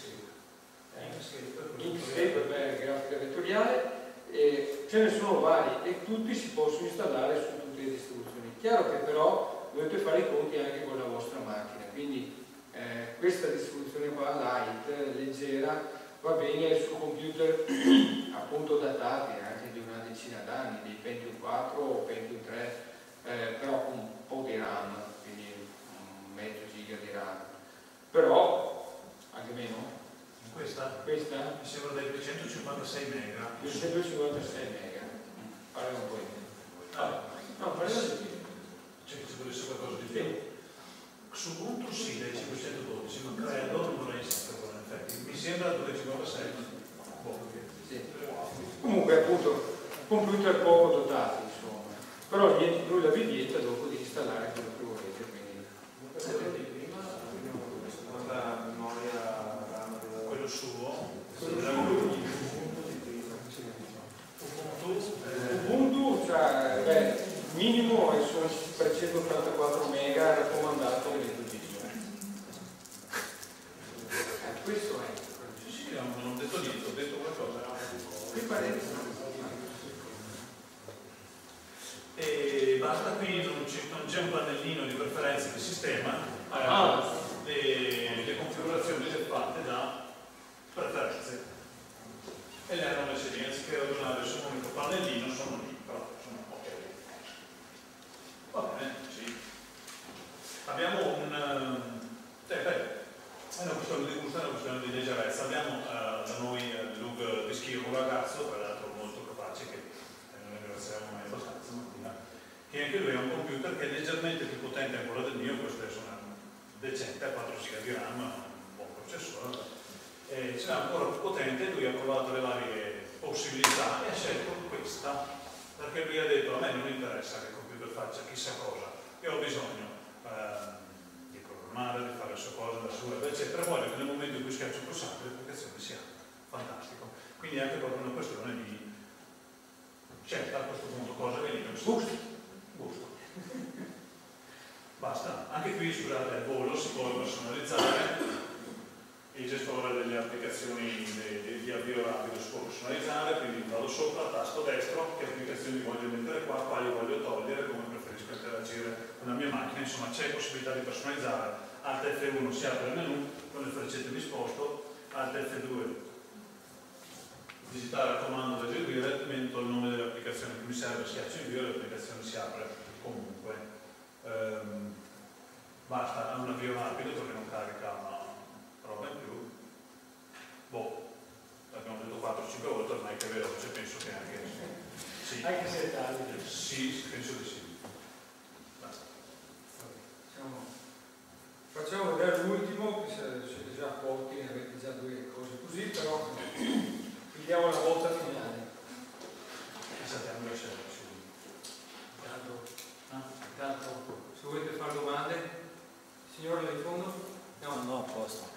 Inkscape, vabbè, grafica vettoriale, e ce ne sono vari e tutti si possono installare su tutte le distribuzioni. Chiaro che però dovete fare i conti anche con la vostra macchina, quindi eh, questa distribuzione qua, light, leggera, va bene su computer appunto datati anche di una decina d'anni, dei Pentium quattro o Pentium tre, eh, però con un po' di RAM, quindi un mezzo giga di RAM, però anche meno. Questa? Questa? Mi sembra del duecentocinquantasei mega. duecentocinquantasei mega. Parla un po' di più. Ah, no, parla di più. Cioè, se volesse qualcosa di più. Su Ubuntu sì, dai cinquecentododici, ma credo, non vorrei sapere in effetti. Mi sembra duecentocinquantasei. Boh, sì. Comunque, appunto, computer poco dotati, insomma. Però niente, nulla vi vieta dopo di installare quello che volete. Quindi... quello suo, Ubuntu, cioè, beh, minimo è su trecentottantaquattro mega raccomandato venti giga. Eh, questo è. Sì, sì, non ho detto niente, ho detto qualcosa. Qui parete. E basta, qui non c'è un pannellino di preferenze di sistema, Ah. le, le configurazioni le fatte da preferenze e le hanno messe lì, anziché ragionare su un unico pannellino sono lì, però sono ok. Va bene, sì. Abbiamo un eh, beh, è una questione di gusto, è una questione di leggerezza. Abbiamo eh, da noi eh, Luke Pischio, un ragazzo, tra l'altro molto capace, che eh, non ringraziamo mai abbastanza mattina, che anche lui ha un computer che è leggermente più potente ancora del mio, questo è una decente, quattro giga di RAM, un buon processore. Eh, ce l'ha ancora più potente, lui ha provato le varie possibilità e ha scelto questa, perché lui ha detto: a me non interessa che il computer faccia chissà cosa, io ho bisogno eh, di programmare, di fare le sue cose da sua, eccetera, voglio che nel momento in cui schiaccio il pulsante l'applicazione sia fantastico. Quindi è anche proprio una questione di scelta a questo punto, cosa che io gusto. gusto. Basta, anche qui scusate al volo si può personalizzare. Il gestore delle applicazioni di, di avvio rapido si può personalizzare, quindi vado sopra, tasto destro, che applicazioni voglio mettere qua, quali voglio togliere, come preferisco interagire con la mia macchina, insomma c'è possibilità di personalizzare. Alt F uno si apre il menu, con le freccette mi sposto, Alt F due visitare il comando da eseguire, metto il nome dell'applicazione che mi serve, schiaccio invio e l'applicazione si apre comunque. Ehm, basta, ha un avvio rapido perché non carica roba in più. Boh, abbiamo detto quattro cinque volte, ormai che è veloce, penso che anche sì. Anche se è tardi. Sì, penso di sì. Basta. Facciamo, facciamo vedere l'ultimo, che siete già pochi, ne avete già due cose così, però vediamo la volta finale. Sappiamo che c'è. Intanto, no, intanto, se volete fare domande, signore là in fondo? No, no, a posto.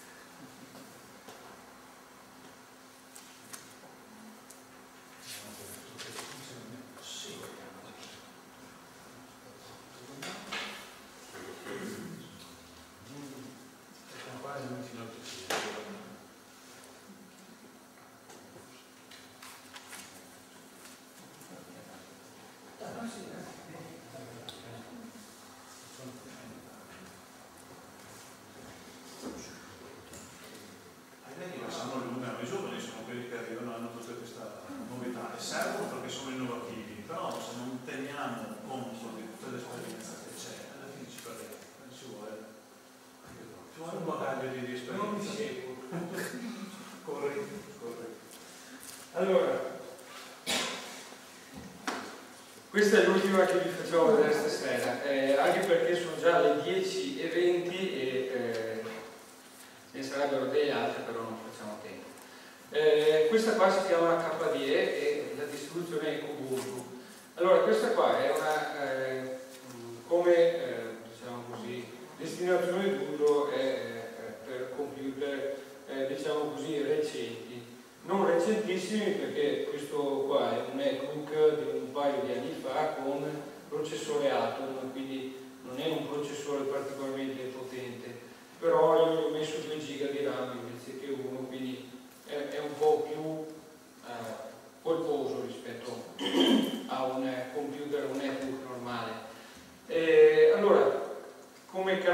Allora, questa è l'ultima che vi facciamo vedere stasera, eh, anche perché sono già le dieci e venti e eh, ne sarebbero delle altre, però non facciamo tempo. Eh, questa qua si chiama K D E e la distribuzione è Ubuntu. Allora, questa qua è una, eh, come eh, diciamo così, destinazione d'uso per computer, eh, diciamo così, recenti. Non recentissimi perché questo qua è un MacBook di un paio di anni fa con processore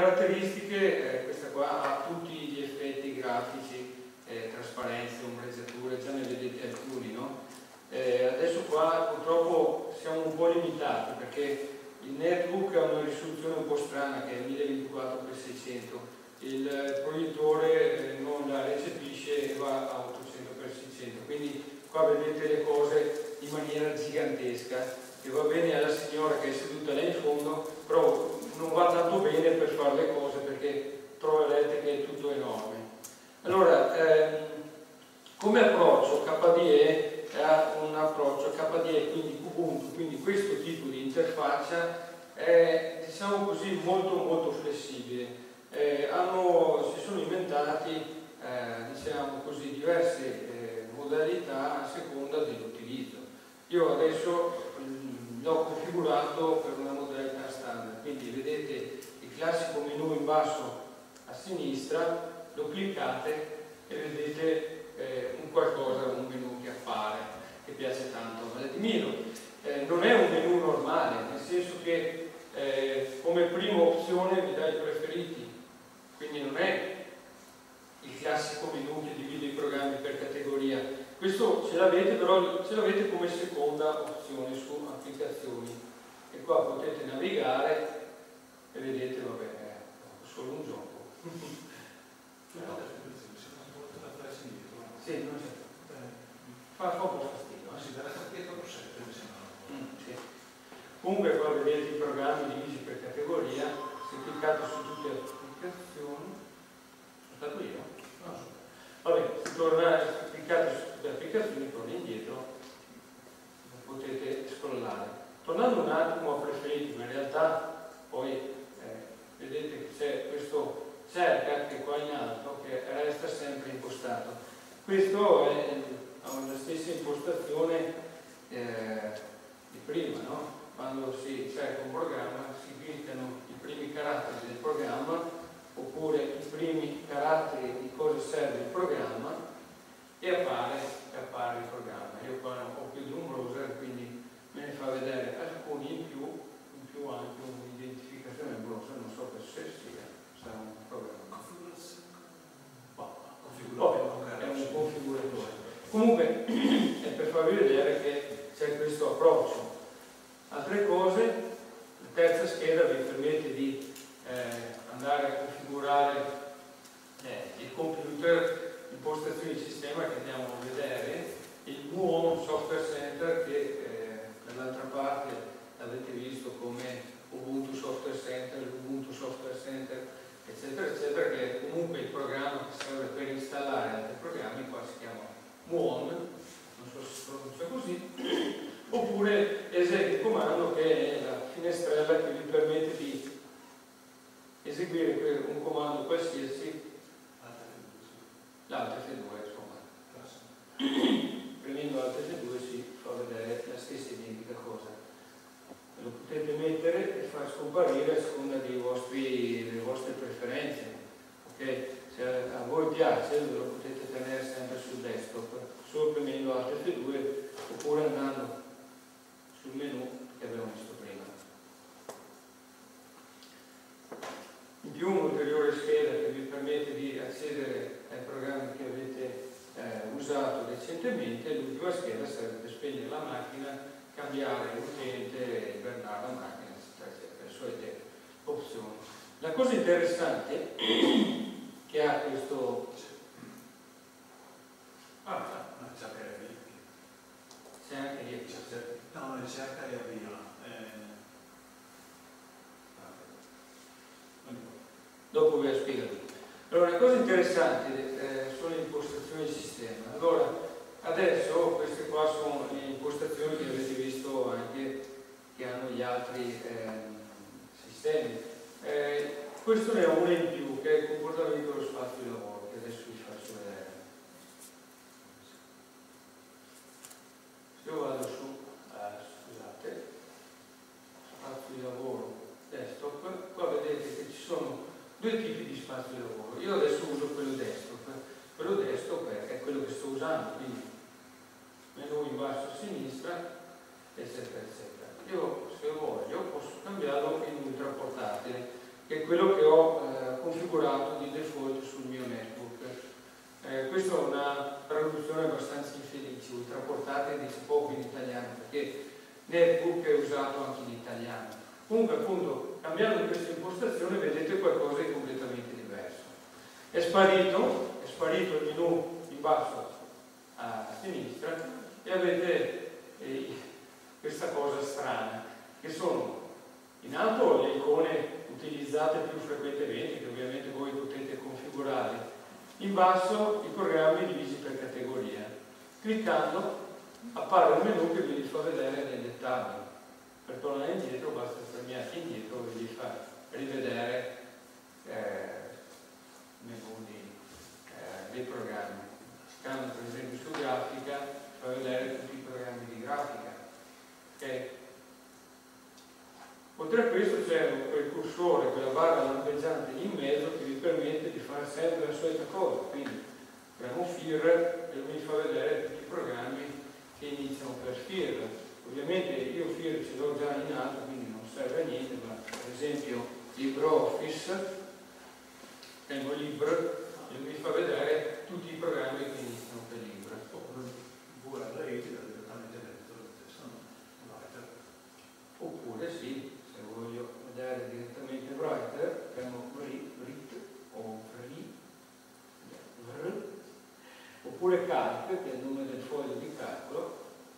caratteristiche, eh, questa qua ha tutti gli effetti grafici, eh, trasparenze, ombreggiature, già ne vedete alcuni, no? Eh, adesso qua purtroppo siamo un po' limitati perché il netbook ha una risoluzione un po' strana che è mille ventiquattro per seicento, il proiettore non la recepisce e va a ottocento per seicento, quindi qua vedete le cose in maniera gigantesca, che va bene alla signora che è seduta là in fondo, però non va tanto bene per fare le cose perché troverete che è tutto enorme. Allora, ehm, come approccio K D E ha un approccio K D E, quindi Ubuntu, quindi questo tipo di interfaccia è, diciamo così, molto molto flessibile. Eh, hanno, si sono inventati eh, diciamo così, diverse eh, modalità a seconda dell'utilizzo. Io adesso mh, l'ho configurato per una modalità standard, quindi vedete il classico menu in basso a sinistra, lo cliccate e vedete eh, un qualcosa, un menu che appare, che piace tanto a Vladimiro. Eh, non è un menu normale, nel senso che eh, come prima opzione vi dà i preferiti, quindi non è il classico menu che divide i programmi per categoria. Questo ce l'avete, però ce l'avete come seconda opzione su applicazioni, e qua potete navigare e vedete, vabbè, è solo un gioco. Sì, non c'è. Fa, fa un po' fastidio. Si dà dietro lo sette, mi sembra. Mm, sì. Comunque qua vedete i programmi divisi per categoria, se cliccate su tutte le applicazioni, sono stato io? No. Vabbè, se tornate, se cliccate su tutte le applicazioni, torni indietro, potete scrollare. Tornando un attimo a preferiti, ma in realtà poi eh, vedete che c'è questo cerca che qua in alto che resta sempre impostato. Questo è, ha la stessa impostazione eh, di prima, no? Quando si cerca un programma si cliccano i primi caratteri del programma oppure i primi caratteri di cosa serve il programma e appare, e appare il programma. Io qua ho più di un browser, quindi me ne fa vedere alcuni in più, in più anche un'identificazione del browser, non so per se sia, sarà un programma. Vabbè, è un configuratore. Comunque è per farvi vedere che c'è questo approccio. Altre cose, la terza scheda vi permette di eh, andare a configurare eh, il computer, impostazioni di sistema che andiamo a vedere, il nuovo software center che eh, dall'altra parte l'avete visto come Ubuntu Software Center, l'Ubuntu Software Center, eccetera, eccetera, che è comunque il programma che serve per installare altri programmi, qua si chiama Muon, non so se si pronuncia così, oppure esegue il comando che è la finestrella che vi permette di eseguire un comando qualsiasi, l'Alt F due, insomma. Premendo Alt F due si fa vedere la stessa identica cosa. Lo potete mettere e far scomparire a seconda dei vostri, delle vostre preferenze. Okay? Se a voi piace lo potete tenere sempre sul desktop, solo premendo Alt F due oppure andando sul menu che abbiamo visto prima. In più un'ulteriore scheda che vi permette di accedere ai programmi che avete eh, usato recentemente. L'ultima scheda serve per spegnere la macchina, cambiare l'utente, invernare la macchina, eccetera, eccetera, le solite opzioni. La cosa interessante che ha questo... Ah, una cerca e avvia. C'è anche lì. No, non cerca e avvia. Eh... Dopo vi spiego. Allora, le cose interessanti eh, sono le impostazioni del sistema. Allora, adesso queste qua sono le impostazioni che avete visto anche che hanno gli altri eh, sistemi. Eh, questo ne è una in più, che è il comportamento dello spazio di lavoro, che adesso vi faccio vedere. Se io vado su, eh, scusate, spazio di lavoro desktop, qua vedete che ci sono due tipi di spazio di lavoro. Io adesso uso quello desktop, quello desktop è quello che sto usando, quindi menu in basso a sinistra, eccetera, eccetera. Io se voglio posso cambiarlo in ultra portatile, che è quello che ho configurato di default sul mio netbook. Eh, questa è una traduzione abbastanza infelice, ultraportata e dice poco in italiano, perché netbook è usato anche in italiano. Comunque appunto, cambiando questa impostazione vedete qualcosa di completamente diverso. È sparito, è sparito il menu in basso a sinistra e avete eh, questa cosa strana, che sono in alto le icone utilizzate più frequentemente, che ovviamente voi potete configurare, in basso i programmi divisi per categoria. Cliccando appare un menu che vi fa vedere nel dettaglio. Per tornare indietro basta premiare indietro e vi fa rivedere eh, il menu di, eh, dei programmi. Cliccando per esempio su grafica fa vedere tutti i programmi di grafica. Okay? Oltre a questo c'è quel cursore, quella barra lampeggiante in mezzo che vi permette di fare sempre la solita cosa. Quindi premo F I R e mi fa vedere tutti i programmi che iniziano per F I R. Ovviamente io F I R ce l'ho già in alto, quindi non serve a niente, ma per esempio LibreOffice, tengo Libre e mi fa vedere tutti i programmi che iniziano per Libre. V R I direttamente dentro lo stesso, no? Oppure sì, se voglio vedere direttamente Writer, premo Writ o Vri, Vr, oppure Calc, che è il nome del foglio di calcolo.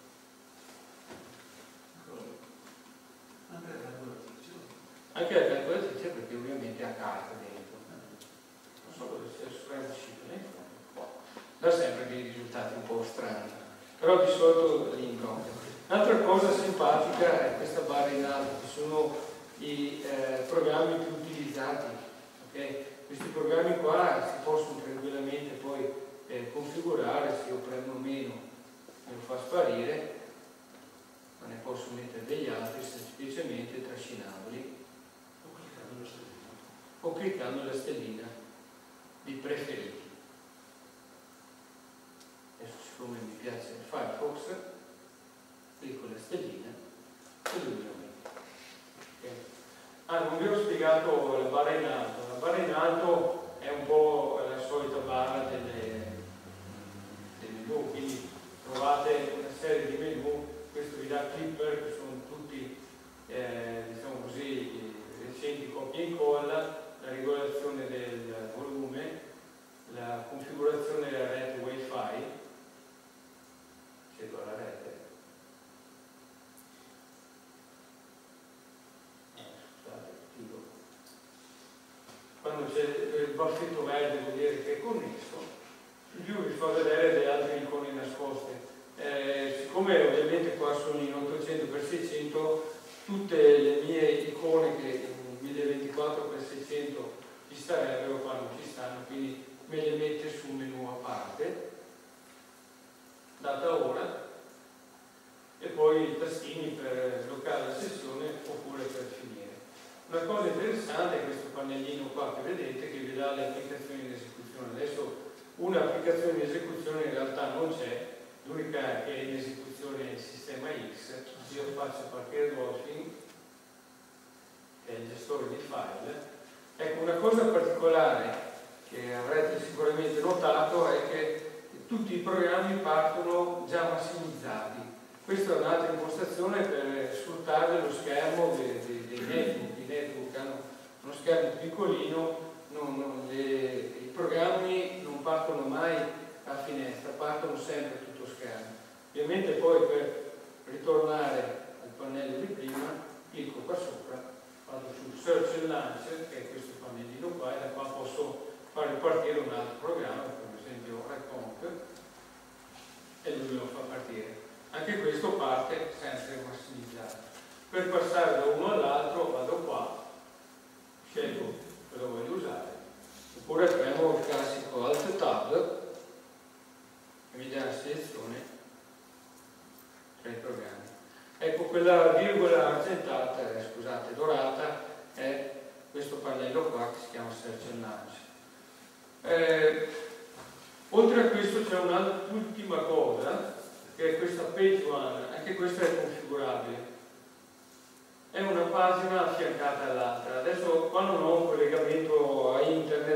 Anche la calcolatrice. Anche la calcolatrice, perché ovviamente ha calc dentro. Non so cosa sia uscito nei fondi. Da sempre dei risultati un po' strani, però di solito li incontro. Un'altra cosa simpatica è questa barra in alto, che sono i eh, programmi più utilizzati. Okay? Questi programmi qua si possono tranquillamente poi eh, configurare, se io prendo meno me lo fa sparire, ma ne posso mettere degli altri semplicemente trascinandoli o cliccando la stellina di preferiti. Adesso, siccome mi piace il Firefox, clicco la stellina e lui me lo mette. Okay. Ah, non vi ho spiegato la barra in alto. La barra in alto è un po' la solita barra delle, del menu, quindi trovate una serie di menu. Questo vi dà Clipper, che sono tutti eh, diciamo così, recenti copia e incolla, la regolazione del volume, la configurazione della rete Wi-Fi, scelgo la rete. Quando c'è il baffetto verde vuol dire che è connesso, in più vi fa vedere delle altre icone nascoste. Eh, siccome ovviamente qua sono in ottocento per seicento, tutte le mie icone che in mille ventiquattro per seicento ci starebbero, qua non ci stanno, quindi me le mette su un menu a parte, data ora, e poi i tastini per bloccare la sessione oppure per finire. Una cosa interessante è questo pannellino qua che vedete, che vi dà le applicazioni in esecuzione. Adesso un'applicazione in esecuzione in realtà non c'è, l'unica che è in esecuzione è il sistema X. Io faccio partire Dolphin, che è il gestore di file. Ecco, una cosa particolare che avrete sicuramente notato è che tutti i programmi partono già massimizzati. Questa è un'altra impostazione per sfruttare lo schermo dei, dei, dei netbook. I netbook hanno uno schermo piccolino, non, non, le, i programmi non partono mai a finestra, partono sempre a tutto schermo. Ovviamente poi per ritornare al pannello di prima, clicco qua sopra, vado su Search and Launcher, che è questo pannellino qua, e da qua posso far ripartire un altro programma, per esempio Reconc, e lui me lo fa partire. Anche questo parte sempre massimizzato. Per passare da uno all'altro vado qua, scelgo cosa voglio usare, oppure premo il classico Alt Tab e mi dà la selezione tra i programmi. Ecco, quella virgola argentata, eh, scusate, dorata, è questo pannello qua che si chiama Search and Launch. Eh, oltre a questo c'è un'ultima cosa, che è questa page one, anche questa è configurabile. È una pagina affiancata all'altra. Adesso qua non ho un collegamento a internet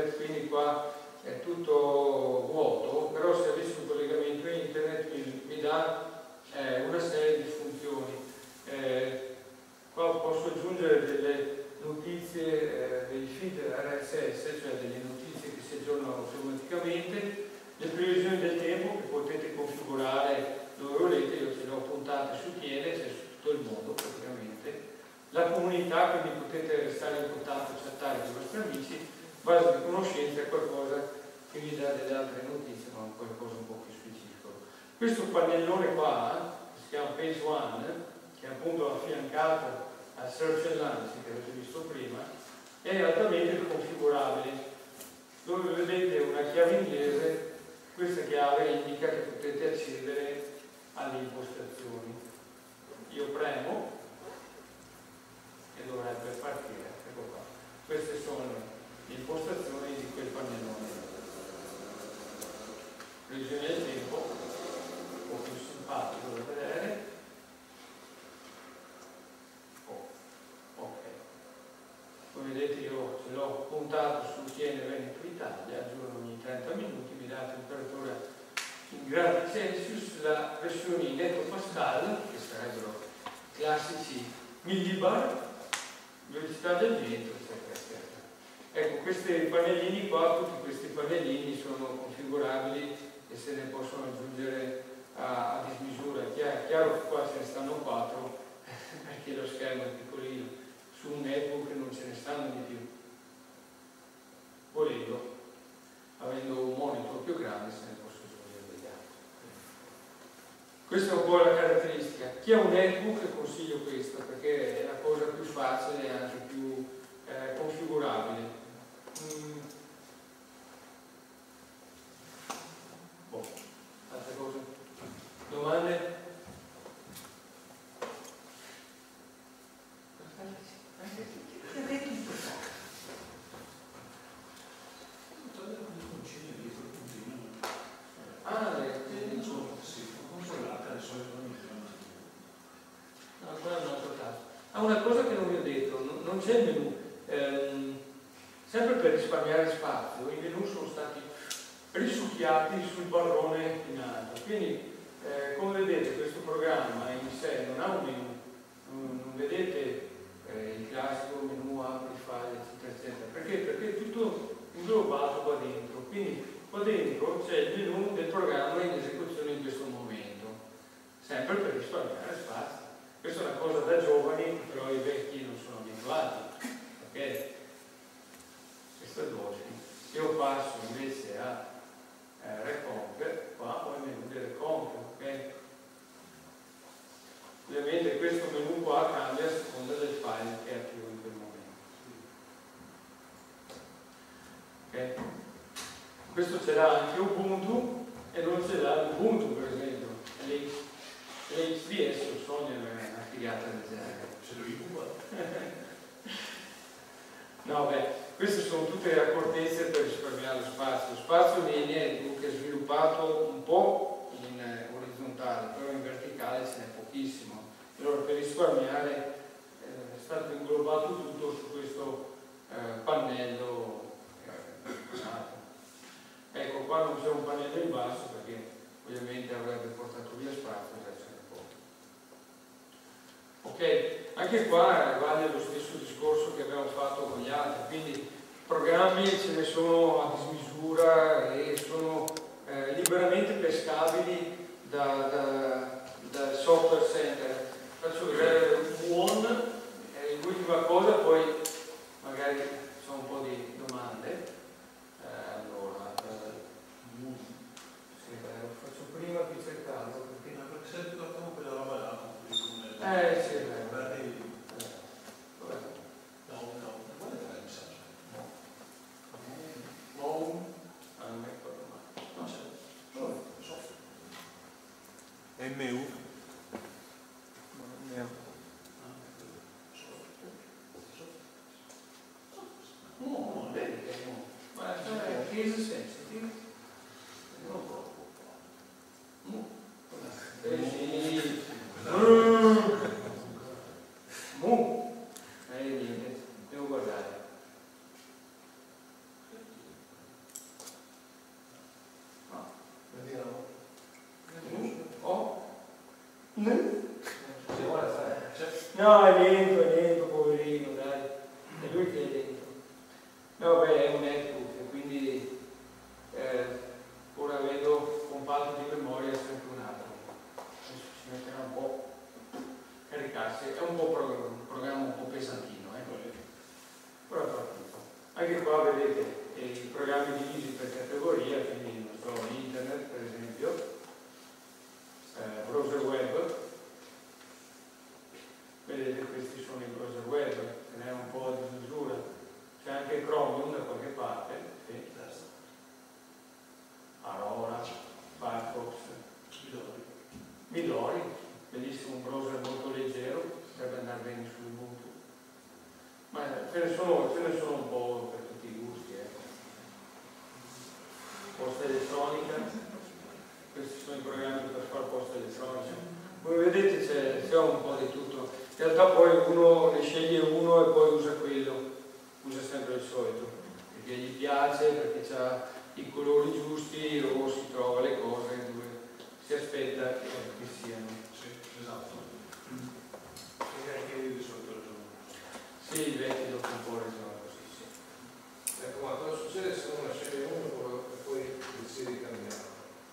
è tutto vuoto, però se avessi un collegamento internet mi, mi dà eh, una serie di funzioni. Eh, qua posso aggiungere delle notizie, eh, dei feed R S S, cioè delle notizie che si aggiornano automaticamente, le previsioni del tempo che potete configurare dove volete, io ce le ho puntate su Tiene, cioè su tutto il mondo praticamente, la comunità, quindi potete restare in contatto, chattare con i vostri amici, base di conoscenza è qualcosa che vi dà delle altre notizie, ma qualcosa un po' più specifico. Questo pannellone qua, che si chiama Page One, che è appunto affiancato al Search and Launch che avete visto prima, è altamente configurabile, dove vedete una chiave inglese. Questa chiave indica che potete accedere alle impostazioni. Io premo e dovrebbe partire. Ecco qua. Queste sono le impostazioni di quel pannellone. Previsione del tempo, un po' più simpatico da vedere. Oh, ok. Come vedete io ce l'ho puntato su Tiene Veneto Italia, aggiorno ogni trenta minuti, mi dà la temperatura in gradi Celsius, la pressione in ettopascal, che sarebbero classici millibar, velocità del vento, eccetera, eccetera. Ecco, questi pannellini qua, tutti questi pannellini sono configurabili e se ne possono aggiungere a, a dismisura. È chiaro, chiaro che qua ce ne stanno quattro, perché lo schermo è piccolino. Su un netbook non ce ne stanno di più. Volendo, avendo un monitor più grande, se ne possono aggiungere degli altri. Questa è un po' la caratteristica. Chi ha un netbook consiglio questo, perché è la cosa più facile e anche più eh, configurabile. Mm. Boh. Altre cose? Domande? Ah, Ah, una cosa che non vi ho detto, non, non c'è il menu. Ehm, sempre per risparmiare spazio, i menu sono stati risucchiati sul barrone in alto. Quindi, eh, come vedete, questo programma in sé non ha un menu. Non, non vedete eh, il classico menu, apri, file, eccetera, eccetera. Perché? Perché è tutto inglobato qua dentro. Quindi, qua dentro c'è il menu del programma in esecuzione in questo momento. Sempre per risparmiare spazio. Questa è una cosa da giovani, però i vecchi non sono abituati. Ok? Questo è logico. Se io passo invece a eh, Reconquer, qua ho il menu di Reconquer, ok? Ovviamente questo menu qua cambia a seconda del file che è attivo in quel momento. Ok? Questo ce l'ha anche Ubuntu e non ce l'ha Ubuntu, per esempio. L'X D S o Sogno è una figata del genere. Se lo incuba. No, beh, queste sono tutte le accortezze per risparmiare lo spazio. Lo spazio nei netbook è sviluppato un po' in eh, orizzontale, però in verticale ce n'è pochissimo. Allora per risparmiare eh, è stato inglobato tutto su questo eh, pannello. Eh, ecco, qua non c'è un pannello in basso perché ovviamente avrebbe portato via spazio, già ce n'è poco. Ok, anche qua vale lo stesso discorso che abbiamo fatto con gli altri, quindi programmi ce ne sono a dismisura e sono eh, liberamente pescabili da, da, dal software center. Faccio vedere One, è l'ultima cosa, poi magari c'è un po' di domande. Eh, allora, eh, sì, beh, lo faccio prima di cercarlo perché No, perché se ricordiamo quella roba là, eh sì, beh. M U No, vedi che no. Ma è case sensitive. Non proprio. No. Eh, Mu. Eh, niente, devo guardare. No, è lento, è lento, poverino, dai. È lui che è lento. No, beh, è un netbook, quindi eh, ora vedo compatto di memoria sempre un altro. Adesso si metterà un po' a caricarsi. È un po' un programma un po' pesantino, eh? Però è partito. Anche qua vedete i programmi divisi per categoria, quindi non so, internet per esempio, eh, browser web. Vedete, questi sono i browser web, ce n'è un po' di misura. C'è anche Chromium da qualche parte, sì. Aurora, Firefox, Midori. Midori, bellissimo, un browser molto leggero, dovrebbe andare bene sull'Ubuntu. Ma ce ne, sono, ce ne sono un po' per tutti i gusti, ecco. Posta elettronica, questi sono i programmi per fare posta elettronica. Come vedete c'è un po' di tutto. In realtà poi uno ne sceglie uno e poi usa quello, usa sempre il solito, perché gli piace, perché ha i colori giusti o si trova le cose dove si aspetta che siano. Sì, esatto. E anche di solito ragiono. Sì, i vecchi dopo un po' ragionano così, sì. Ecco, ma cosa succede se uno sceglie uno e poi decide di cambiare?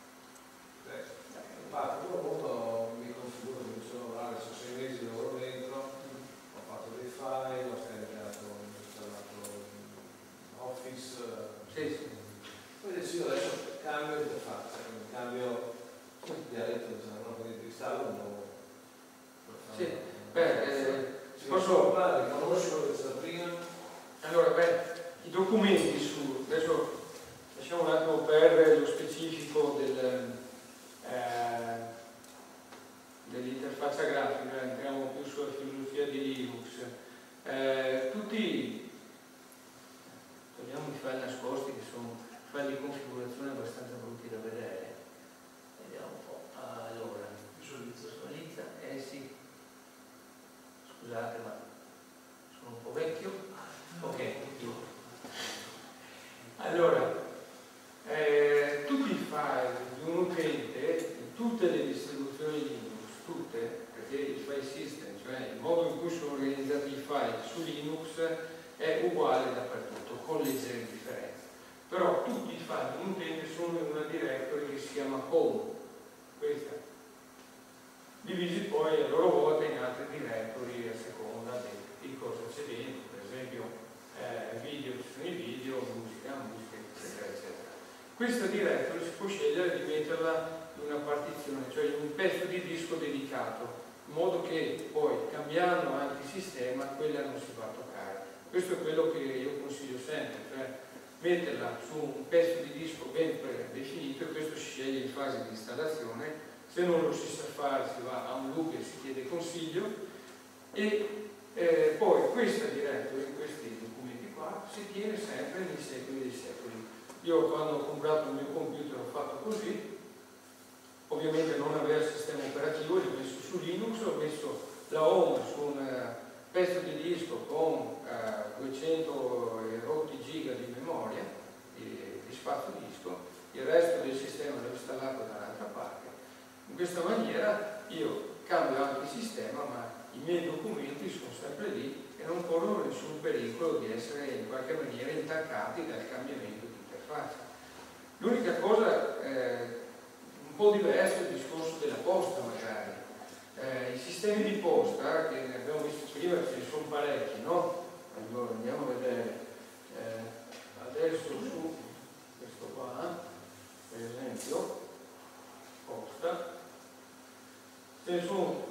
Infatti, io appunto mi configuro, mi sono lavorare, sono sei mesi di lavoro dentro, ho fatto dei file, ho scaricato, ho installato Office, Sì, sì. poi decido adesso cambio interfaccia, cambio dialetto, c'è una cosa di installo un nuovo. Sì, beh, eh, Si posso... posso parlare, riconosci quello che c'era prima? Allora, beh, i documenti su, adesso lasciamo un attimo perdere lo specifico del... Eh, dell'interfaccia grafica, entriamo più sulla filosofia di Linux. Eh, tutti, togliamo i file nascosti che sono file di configurazione abbastanza brutti da vedere. Vediamo un po'. Allora, visualizza, visualizza, eh sì, scusate ma sono un po' vecchio. Ok, allora, eh, tutti i file di un utente, in tutte le distribuzioni Linux, tutte, perché il file system, cioè il modo in cui sono organizzati i file su Linux è uguale dappertutto, con leggere differenze. Però tutti i file di un utente sono in una directory che si chiama home, questa, divisi poi a loro volta in altre directory a seconda di cosa c'è dentro, per esempio eh, video, ci sono i video, musica, musica, eccetera, eccetera. Questa directory si può scegliere di metterla in una partizione, cioè in un pezzo di disco dedicato, in modo che poi cambiando anche il sistema quella non si va a toccare. Questo è quello che io consiglio sempre, cioè metterla su un pezzo di disco ben definito, e questo si sceglie in fase di installazione. Se non lo si sa fare si va a un loop e si chiede consiglio, e eh, poi questa directory in questi documenti qua si tiene sempre nei secoli dei secoli. Io quando ho comprato il mio computer ho fatto così, ovviamente non aveva il sistema operativo, l'ho messo su Linux, ho messo la home su un uh, pezzo di disco con uh, duecento rotti giga di memoria, di, di spazio disco, il resto del sistema l'ho installato dall'altra parte. In questa maniera io cambio anche il sistema, ma i miei documenti sono sempre lì e non corrono nessun pericolo di essere in qualche maniera intaccati dal cambiamento di interfaccia. L'unica cosa eh, un po' diversa è il discorso della posta magari. Eh, I sistemi di posta, che ne abbiamo visto prima, ce ne sono parecchi, no? Allora andiamo a vedere. Eh, adesso su questo qua, per esempio, posta, ce ne sono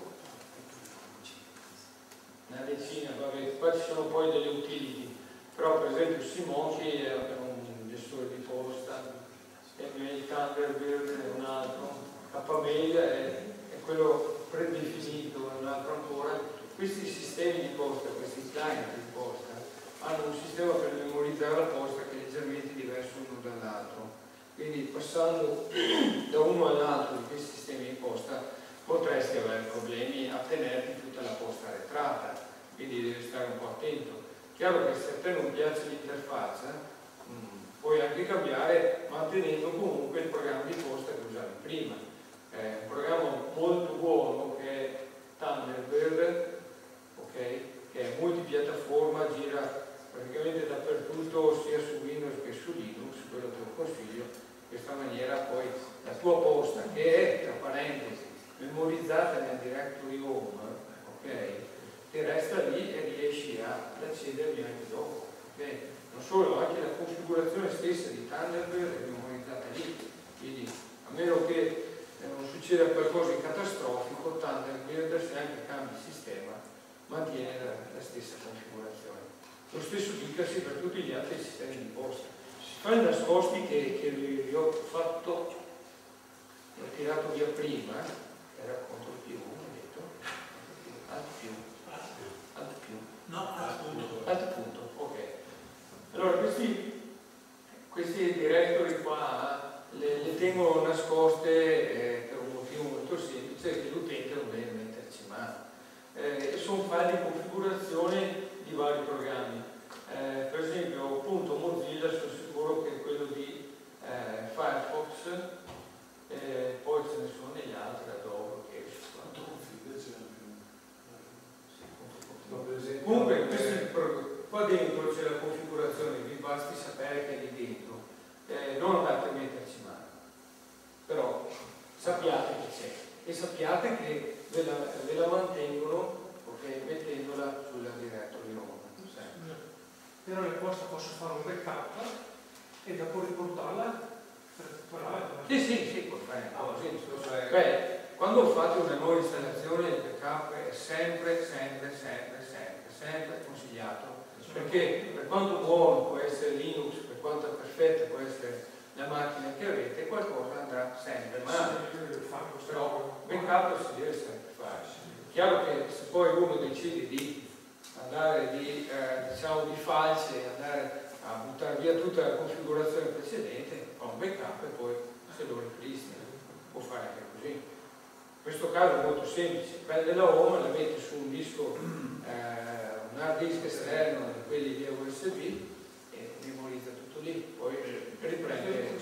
una decina, vabbè, qua ci sono poi delle utility, però per esempio Simonchi è un gestore di posta, Mail Thunderbird è un altro, K-Mail è, è quello predefinito, è un altro ancora. Questi sistemi di posta, questi client di posta, hanno un sistema per memorizzare la posta che è leggermente diverso l'uno dall'altro. Quindi passando da uno all'altro di questi sistemi di posta potresti avere problemi a tenerti tutta la posta arretrata, quindi devi stare un po' attento. Chiaro che se a te non piace l'interfaccia, mh, puoi anche cambiare mantenendo comunque il programma di posta che usavi prima. È un programma molto buono che è Thunderbird, okay? Che è multipiattaforma, gira praticamente dappertutto, sia su Windows che su Linux, quello te lo consiglio. In questa maniera poi la tua posta, che è, tra parentesi, memorizzata nel directory home, okay? Ti resta lì e riesci ad accedervi anche dopo. Okay? Non solo, anche la configurazione stessa di Thunderbird è memorizzata lì, quindi a meno che eh, non succeda qualcosa di catastrofico, Thunderbird, se anche cambi sistema, mantiene la, la stessa configurazione. Lo stesso dicasi per tutti gli altri sistemi di posta. Si fa i nascosti che, che vi, vi ho fatto, l'ho tirato via prima, era contro più, ho detto, alt più, alt più, no, alt punto, alt punto, ok. Allora questi, questi directory qua le, le tengo nascoste eh, per un motivo molto semplice, che l'utente non deve metterci mano. Eh, sono file di configurazione di vari programmi. Eh, per esempio, appunto Mozilla, sono sicuro che è quello di eh, Firefox, eh, poi ce ne sono degli altri, Adobe, che Quanto config c'è sì, comunque questi, qua dentro c'è la configurazione, vi basti sapere che è lì dentro, eh, non andate a metterci mano, però sappiate che c'è e sappiate che ve la, ve la mantengono, okay, mettendola sulla directory home. Però le poste posso fare un backup e dopo riportarla per recuperare. Sì, sì, sì, puoi fare così. Beh, quando fate una nuova installazione il backup è sempre, sempre, sempre, sempre, sempre consigliato, perché per quanto buono può essere Linux, per quanto perfetta può essere la macchina che avete, qualcosa andrà sempre male. Però backup si deve sempre fare. Chiaro che se poi uno decide di andare di, eh, diciamo di falce, andare a buttare via tutta la configurazione precedente, fa un backup e poi se lo ripristina, può fare anche così. In questo caso è molto semplice, prende la home, la mette su un disco, eh, un hard disk esterno di quelli via U S B e memorizza tutto lì, poi riprende il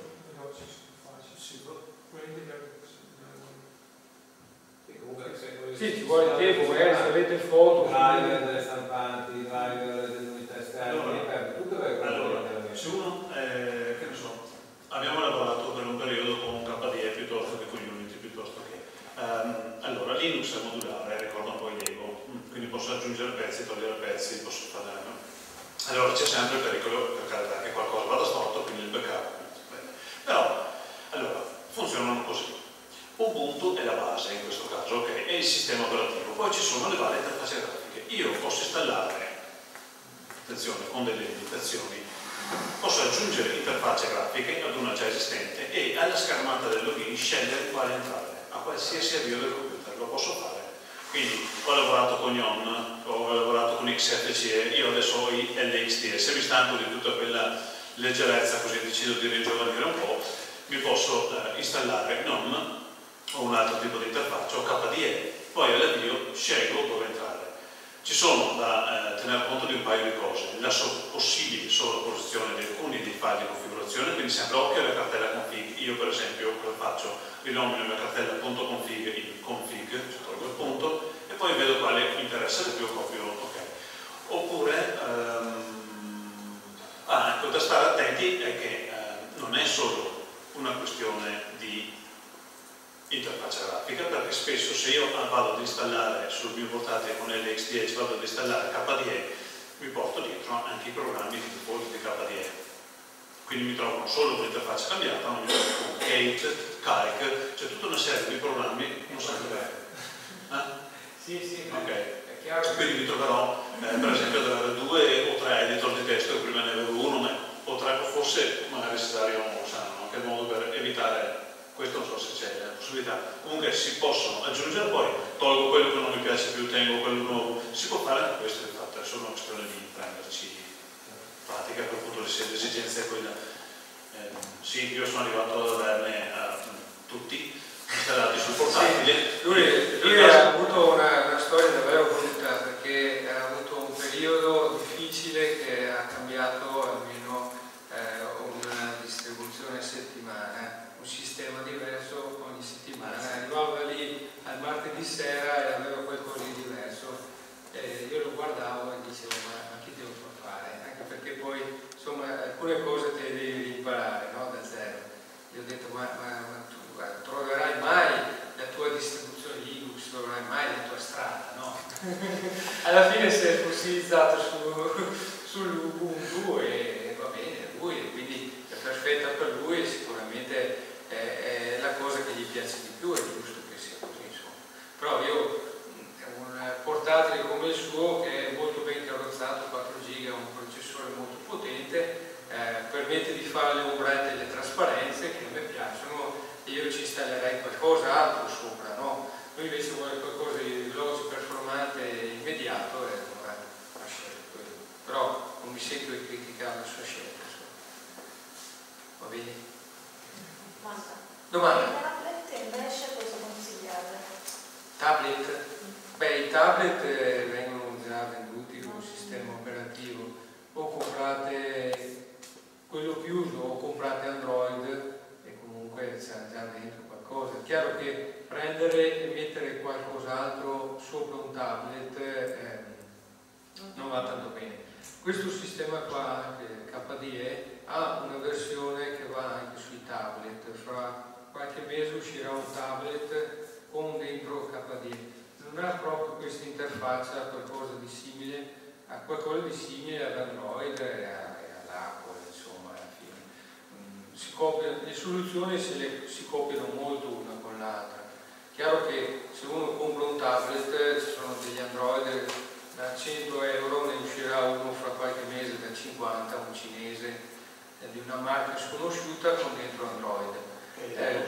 sì, ci vuole tempo, magari se avete foto, driver delle stampanti, driver dell'unità esterna, allora, tutto per allora, se uno, eh, che ne so, abbiamo lavorato per un periodo con K D E piuttosto che con Unity, piuttosto che um, allora, Linux è modulare, ricorda un po' i Lego, quindi posso aggiungere pezzi, togliere pezzi, posso fare, no? Allora c'è sempre il pericolo, per carità, che qualcosa vada storto, quindi il backup. Bene. Però, allora, funzionano così. Ubuntu è la base in questo caso, ok? È il sistema operativo, poi ci sono le varie interfacce grafiche. Io posso installare, attenzione, con delle limitazioni, posso aggiungere interfacce grafiche ad una già esistente e alla schermata del login scegliere quale entrare, a qualsiasi avvio del computer, lo posso fare. Quindi ho lavorato con Ion, ho lavorato con X F C E, io adesso ho i L X D S, mi stanco di tutta quella leggerezza, così decido di ringiovanire un po', mi posso eh, installare G N O M o un altro tipo di interfaccia o K D E, poi all'avvio scelgo dove entrare. Ci sono da eh, tenere conto di un paio di cose, la so possibile sovrapposizione di alcuni dei file di configurazione, quindi sempre occhio alla cartella config. Io per esempio cosa faccio? Rinomino la cartella .config in config, cioè tolgo il punto e poi vedo quale mi interessa di più, copio, ok. Oppure ehm, ah, ecco, da stare attenti è che eh, non è solo una questione di interfaccia grafica, perché spesso se io vado ad installare sul mio portatile con L X D S, vado ad installare K D E, mi porto dietro anche i programmi di default di K D E, quindi mi trovo non solo con l'interfaccia cambiata, ma mi trovo con Kate, Calc, c'è tutta una serie di programmi che non sanno bene. Eh? Sì, sì, ok. È chiaro. Quindi mi troverò eh, per esempio ad avere due o tre editor di testo, prima ne avevo uno, ma, o tre, o forse magari si dario anche il modo per evitare. Questo non so se c'è la possibilità, comunque si possono aggiungere, poi tolgo quello che non mi piace più, tengo quello nuovo, si può fare anche questo, infatti è solo una questione di prenderci pratica, per appunto l'esigenza è quella. Eh, sì, io sono arrivato ad averne eh, tutti installati sul portatile. Sì, lui, lui ha avuto una, una storia davvero brutta, perché ha avuto un periodo difficile che ha cambiato almeno eh, una distribuzione a settimana, un sistema diverso ogni settimana, arrivava lì al martedì sera e aveva qualcosa di diverso, e io lo guardavo e dicevo ma, ma chi devo far fare? Anche perché poi insomma alcune cose te le devi imparare, no? Da zero. Io ho detto ma, ma, ma tu guarda, troverai mai la tua distribuzione Linux, troverai mai la tua strada, no? Alla fine si è fossilizzato su, sull'Ubuntu e va bene lui, e quindi è perfetta per lui e sicuramente è, è la cosa che gli piace di più, è giusto che sia così, insomma. Però io un portatile come il suo, che è molto ben carrozzato, quattro giga, un processore molto potente, eh, permette di fare le ombrette e le trasparenze che a me piacciono, e io ci installerei qualcosa altro sopra, no? Lui invece vuole qualcosa di veloce, performante e immediato, e allora ha scelto quello. Però non mi sento di criticare la sua scelta, insomma. Va bene? Domanda. Domanda. Le tablet invece cosa consigliate? Tablet? Beh, i tablet eh, vengono già venduti con un sistema operativo, o comprate quello che uso o comprate Android e comunque c'è già dentro qualcosa. È chiaro che prendere e mettere qualcos'altro sopra un tablet eh, non va tanto bene. Questo sistema qua, K D E, ha una versione che va anche sui tablet. Fra qualche mese uscirà un tablet con dentro K D E. Non ha proprio questa interfaccia, qualcosa di simile a qualcosa di simile ad Android e all'Apple, insomma, alla fine. Mm, si copia, le soluzioni se le, si copiano molto una con l'altra. Chiaro che se uno compra un tablet, ci sono degli Android da cento euro, ne uscirà uno fra qualche mese da cinquanta, un cinese eh, di una marca sconosciuta con dentro Android. Eh,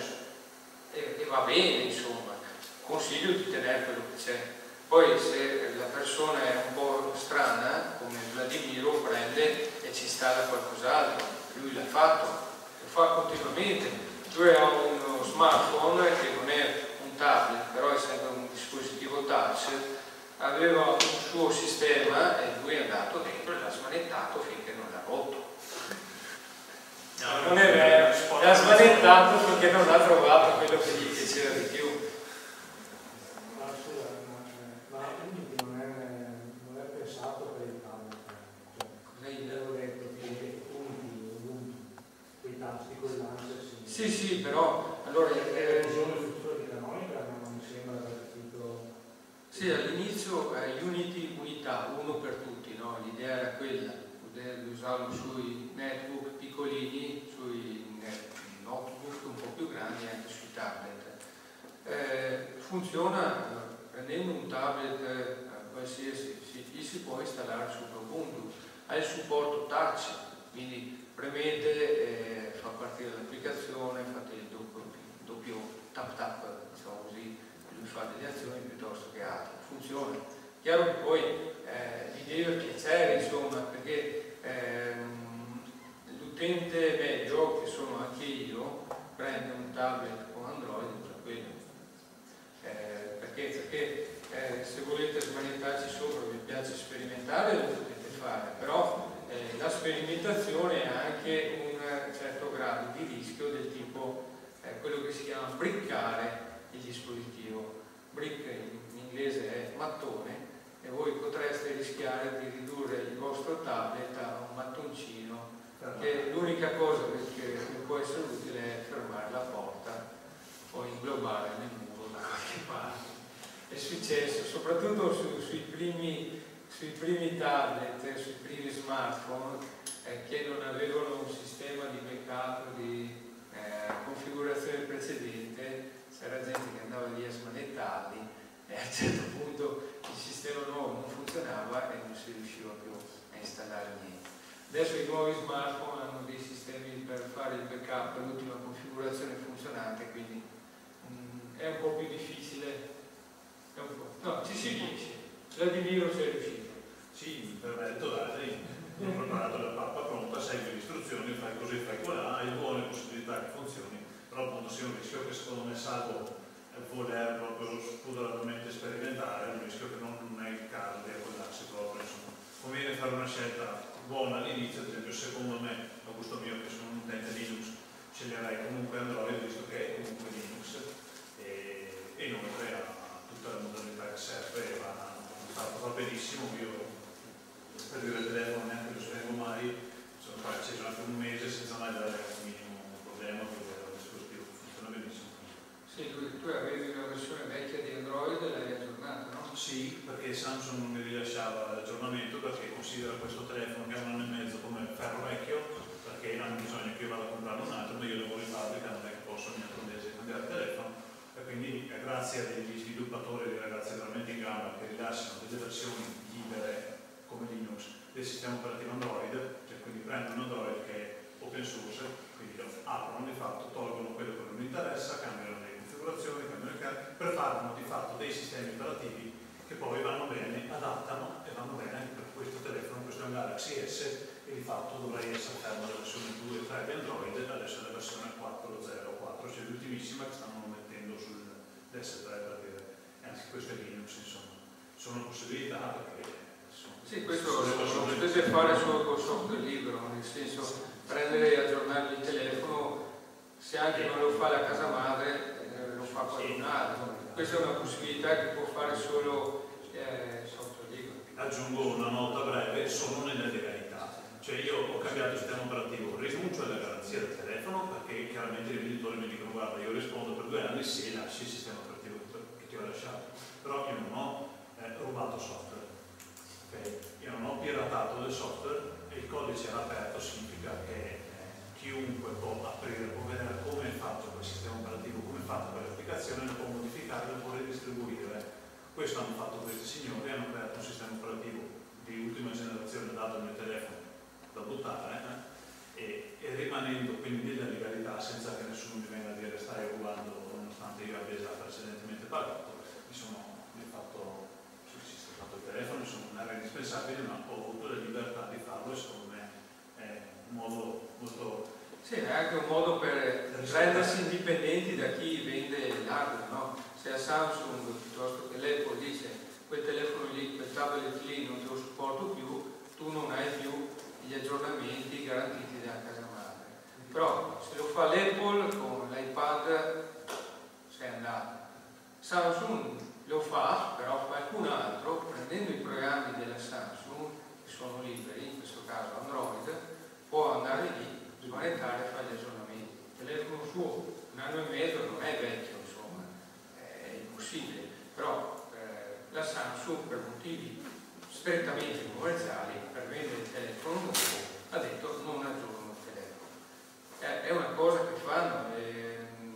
e, e va bene, insomma. Consiglio di tenere quello che c'è. Poi se la persona è un po' strana, come Vladimiro, prende e ci installa qualcos'altro. Lui l'ha fatto, lo fa continuamente. Lui ha uno smartphone che non è un tablet, però è sempre un dispositivo touch, aveva un suo sistema e lui è andato dentro e l'ha smanettato finché non l'ha rotto. No, non è vero, l'ha smanettato finché non ha trovato quello che gli piaceva di più. Sì, sì, però allora eh, non mi sembra partito. Sì, all'inizio eh, Unity unità, uno per tutti, no? L'idea era quella, l'idea di usarlo sui netbook piccolini, sui notebook un po' più grandi, anche sui tablet. Eh, funziona prendendo un tablet eh, qualsiasi, si, gli si può installare sopra Ubuntu, ha il supporto touch, quindi premete, eh, fa partire l'applicazione, fate il doppio, doppio tap tap, diciamo così, lui fa delle azioni piuttosto che altro. Funziona. Chiaro che poi eh, vi deve piacere, insomma, perché ehm, l'utente medio, che sono anche io, prende un tablet con Android e usa quello. Eh, perché perché eh, se volete smanettarci sopra, vi piace sperimentare, lo potete fare, però Eh, la sperimentazione ha anche un certo grado di rischio del tipo eh, quello che si chiama briccare il dispositivo. Brick in inglese è mattone e voi potreste rischiare di ridurre il vostro tablet a un mattoncino, che l'unica cosa che può essere utile è fermare la porta o inglobare nel muro da qualche parte. È successo soprattutto su, sui primi sui primi tablet, sui primi smartphone eh, che non avevano un sistema di backup di eh, configurazione precedente, c'era gente che andava lì a smanettarli e a un certo punto il sistema nuovo non funzionava e non si riusciva più a installare niente. Adesso i nuovi smartphone hanno dei sistemi per fare il backup, l'ultima configurazione funzionante, quindi mh, è un po' più difficile. È un po'. No, ci si riesce. Vladimiro c'è riuscito. Sì, mi permetto, dai, ho preparato la pappa pronta, segui le istruzioni, fai così, fai quella, hai buone possibilità che funzioni, però appunto sia un rischio che secondo me, salvo voler proprio spudoratamente sperimentare, è un rischio che non è il caso di accollarsi proprio, insomma. Conviene fare una scelta buona all'inizio, ad esempio secondo me, a gusto mio che sono un utente Linux, sceglierei comunque Android, visto che è comunque Linux, e, e inoltre ha tutta la modalità che serve e va fatto, va benissimo, io per dire il telefono neanche lo spengo mai, sono qua acceso anche un mese senza mai dare un minimo problema, perché il dispositivo funziona benissimo. Sì, tu, tu avevi una versione vecchia di Android e l'hai aggiornata, no? Sì, perché Samsung non mi rilasciava l'aggiornamento perché considera questo telefono che ha un anno e mezzo come ferro vecchio, perché hanno bisogno che io vada a comprare un altro, ma io lavoro in fabbrica, non è che posso ogni altro mese cambiare telefono, e quindi eh, grazie a degli sviluppatori, dei ragazzi veramente in gamba che rilasciano delle versioni libere come Linux del sistema operativo Android, cioè quindi prendono un Android che è open source, quindi lo aprono di fatto, tolgono quello che non mi interessa, cambiano le configurazioni, cambiano il carico, per farlo di fatto dei sistemi operativi che poi vanno bene, adattano e vanno bene anche per questo telefono, questo è un Galaxy S, e di fatto dovrei essere fermo alla versione due e tre di Android, adesso è la versione quattro punto zero quattro, cioè l'ultimissima che stanno mettendo sul D S tre per dire, e anche questo è Linux, insomma, sono possibilità perché sono, sì, questo lo, lo potete fare solo col software libero, nel senso prendere e aggiornare il telefono, se anche non lo fa la casa madre, eh, lo fa qualcun altro. Questa è una possibilità che può fare solo eh, software libero. Aggiungo una nota breve, sono nelle legalità, cioè io ho cambiato il sistema operativo, rinuncio alla garanzia del telefono perché chiaramente i venditori mi dicono guarda io rispondo per due anni se lasci il sistema operativo che ti ho lasciato, però io non ho eh, rubato software, okay? Io non ho piratato del software e il codice era aperto, significa che eh, chiunque può aprire, può vedere come è fatto quel sistema operativo, come è fatta quell'applicazione, lo può modificare, lo può ridistribuire. Questo hanno fatto questi signori, hanno creato un sistema operativo di ultima generazione dato al mio telefono da buttare eh, e, e rimanendo quindi nella legalità senza che nessuno mi venga a dire stai rubando nonostante io abbia già precedentemente pagato. Mi sono mi fatto, sì, sì, ho fatto il telefono, insomma non era indispensabile, ma ho avuto la libertà di farlo e secondo me è un modo molto... Sì, è anche un modo per rendersi indipendenti da chi vende l'hardware, no? Se a Samsung piuttosto che l'Apple dice quel telefono lì, quel tablet lì non te lo supporto più, tu non hai più gli aggiornamenti garantiti dalla casa madre. Però se lo fa l'Apple con l'iPad sei andato. Samsung lo fa, però qualcun altro, prendendo i programmi della Samsung, che sono liberi, in questo caso Android, può andare lì, smanettare e fare gli aggiornamenti. Il telefono suo, un anno e mezzo, non è vecchio, insomma, è impossibile. Però eh, la Samsung, per motivi strettamente commerciali, per vendere il telefono nuovo, ha detto non aggiorno il telefono. Eh, è una cosa che fanno, è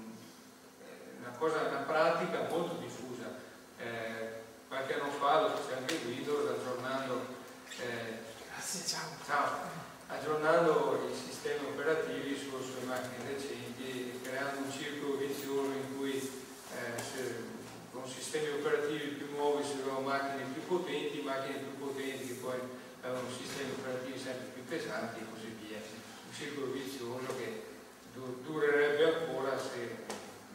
una cosa, una pratica molto diffusa. Eh, qualche anno fa lo fece anche Windows aggiornando eh, Grazie, ciao. ciao, aggiornando i sistemi operativi su, sulle macchine recenti e creando un circolo vizioso in cui eh, se, con sistemi operativi più nuovi si avevano macchine più potenti, macchine più potenti che poi avevano sistemi operativi sempre più pesanti e così via. Un circolo vizioso che du durerebbe ancora se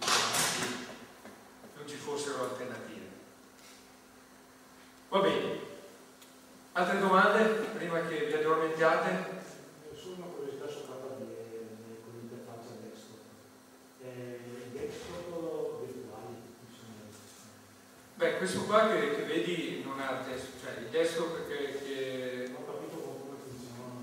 non ci fossero alternative. Va bene. Altre domande prima che vi addormentiate? Solo una curiosità sopra di, con l'interfaccia desktop. Eh, il desktop virtuali, Beh, questo qua che, che vedi non ha desktop, cioè il desktop che, che... non ho capito come funzionano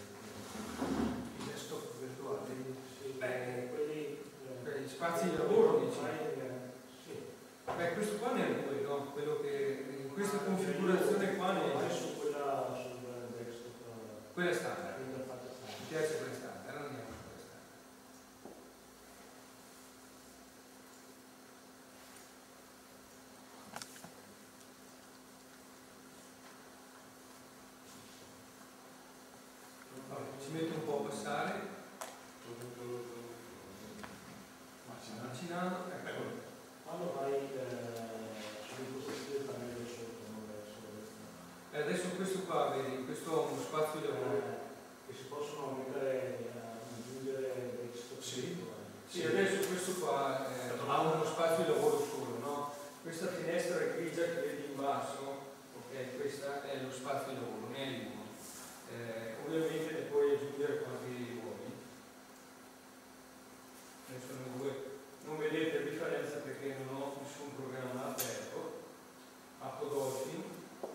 i desktop virtuali. sì, Beh, quelli per gli spazi di lavoro dici? Sì. Beh, questo qua ne è due, no? Quello che in questa configurazione qua ne è su quella sul desktop. quella standard. L'interfaccia Mi standard. piace quella standard, non andiamo su quella standard. Vabbè, ci metto un po' a passare. Macinando, ecco. Quando vai eh, sull'impostazione del pannello sotto, non verso destra. E adesso questo qua, vedi, questo è uno spazio di lavoro. Che si possono aumentare, aggiungere desktop. Sì. Sì, adesso questo qua eh, ha uno spazio di lavoro solo, no? Questa finestra grigia che vedi in basso, ok, questa è lo spazio di lavoro, ne è uno. Eh, ovviamente ne puoi aggiungere quanti vuoi. Ne sono due. Non vedete la differenza perché non ho nessun programma aperto. Apro Dolphin.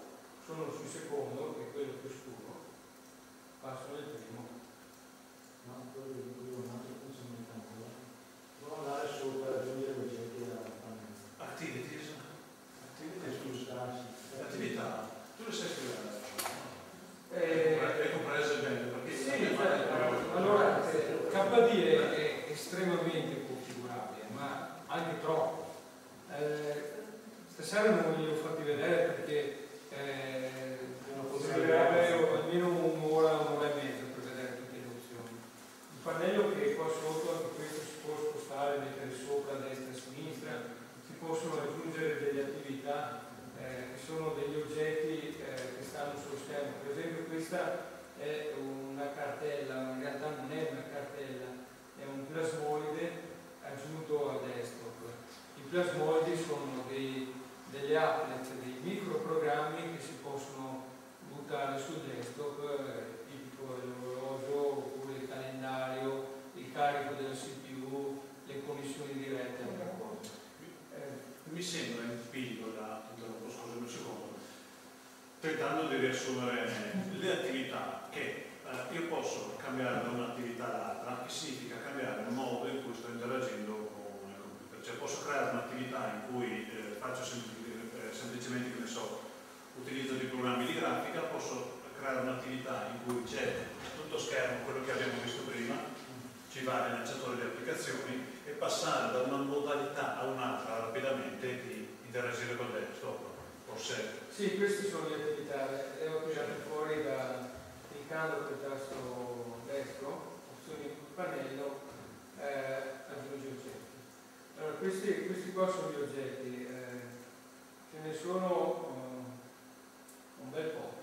è una cartella, ma in realtà non è una cartella, è un plasmoide aggiunto al desktop. I plasmoidi sono dei, delle applet, dei microprogrammi che si possono buttare sul desktop, eh, tipo l'orologio oppure il calendario, il carico della C P U, le connessioni dirette alla cosa. Eh, mi sembra empirico da scusami un secondo, tentando di riassumere le attività che eh, io posso cambiare da un'attività all'altra, che significa cambiare il modo in cui sto interagendo con il computer. Cioè posso creare un'attività in cui eh, faccio sem eh, semplicemente, che ne so, utilizzo di programmi di grafica, posso creare un'attività in cui c'è tutto schermo, quello che abbiamo visto prima, ci va nel lanciatore di applicazioni, e passare da una modalità a un'altra rapidamente di interagire con il desktop. Forse... Sì, queste sono le attività, le ho tirate fuori da, cliccando col tasto destro, opzioni sul pannello, eh, aggiungi oggetti. Allora, questi, questi qua sono gli oggetti, eh, ce ne sono uh, un bel po'.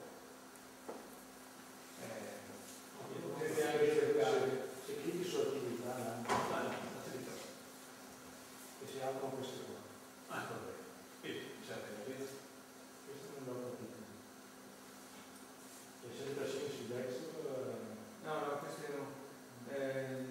Eh, potete anche cercare. Se clicchi su attività, attività, e si aprono queste qua. Ah, vabbè. Quindi, cerca di vedere. Questo non l'ho capito. E se le persone su desktop... No, no, queste no. Eh,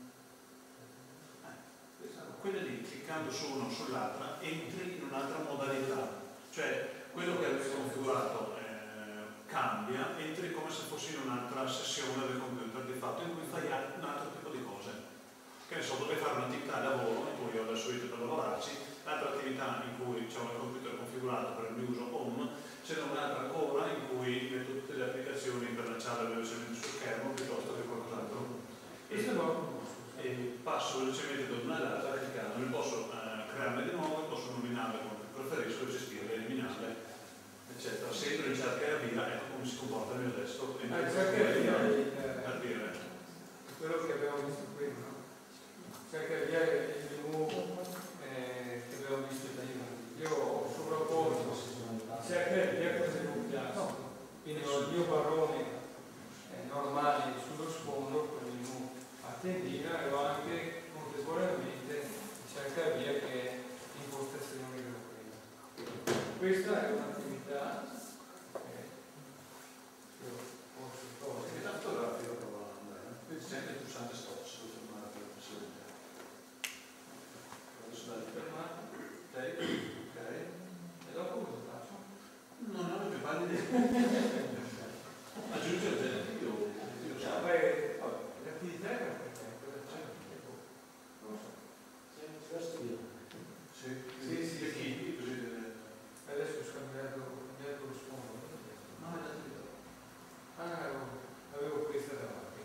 quelle lì, cliccando su uno o sull'altra, entri in un'altra modalità. Cioè, quello che avevi configurato eh, cambia, entri come se fossi in un'altra sessione del computer di fatto, in cui fai un altro tipo di cose. Che ne so, dovrei fare un'attività di lavoro, in cui ho la suite per lavorarci, l'altra attività in cui c'è un computer configurato per il mio uso home, c'è un'altra ancora in cui metto tutte le applicazioni per lanciare velocemente sul schermo piuttosto che qualcos'altro. E, e passo velocemente da una all'altra cliccando, mi posso eh, crearne di nuove, posso nominarle come preferisco, gestirle, eliminarle, eccetera. Se entro in cerca e avvia, ecco come si comporta il mio desktop. Ah, cerca e avvia per dire quello che abbiamo visto prima. Cerca e avvia il menu eh, che abbiamo visto prima. Io ho sovrapposto cerca e avvia con il menu classico, quindi ho il mio barrone eh, normale sullo sfondo con il menu a tendina, e ho anche contemporaneamente cerca e avvia che è impostazione della prima. Questa è un'attività che io posso togliere. È fotografico però sempre il pulsante stop, se lo fermare per la possibilità. Adesso dai fermato. Ok, ok. E dopo cosa faccio? Non ho più pari idea. Aggiungi oggetti o io so. L'attività è perfetta, cosa c'è? Non lo so. Sei la studia. Sì, sì, sì. sì. Così deve... Adesso ho scambiato, ho cambiato lo sfondo. No, è l'attività. Ah, avevo, avevo questa davanti.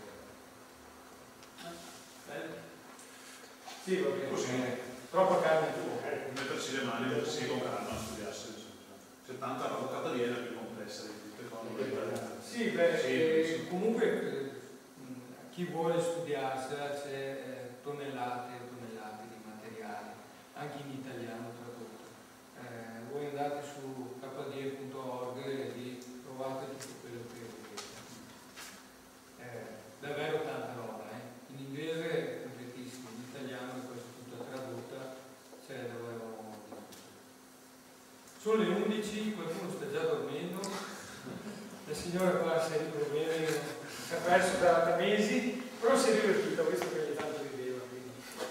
Bello? Sì, va bene. Così. Troppa carne in fuoco. Metterci le mani, mettersi con calma a studiarsi. C'è tanta roba cataliena più complessa di tutte cose. Sì, beh, sì, eh, sì. comunque eh, chi vuole studiarsela c'è eh, tonnellate e tonnellate di materiali, anche in italiano tradotto. Eh, voi andate su k d e punto org e lì trovate tutto quello che volete. Eh, davvero tanta roba, eh. In inglese è completissimo, in italiano è quasi tutta tradotta, c'è davvero molto. Sono le undici, qualcuno sta già dormendo. La signora qua si è riprendendo, si è perso da, da mesi, però si è divertita, visto che ogni tanto rideva. Quindi.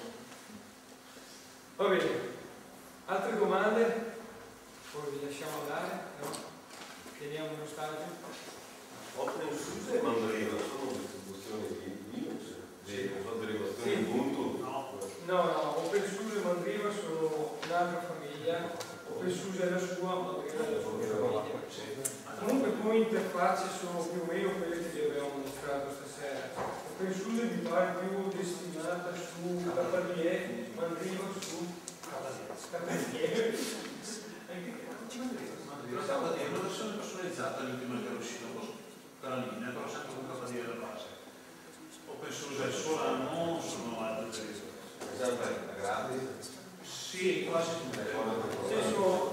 Va bene, altre domande? Poi vi lasciamo andare, no? Teniamo uno stagio. OpenSUSE e Mandriva sono distribuzioni di Linux, sono derivazioni di Ubuntu? No, no, no, OpenSUSE e Mandriva sono un'altra famiglia, OpenSUSE è la sua, Mandriva è la sua famiglia. Comunque come interfacce sono più o meno quelle che vi abbiamo mostrato stasera. OpenSUSE mi pare più destinata su K D E, Mandriva su K D E. La K D E è una versione personalizzata, l'ultima che è uscita, un po' per la linea, però sempre con K D E alla base. OpenSUSE è il suo ramo, sono altre derivazioni. È sempre gratis? Sì, quasi tutte.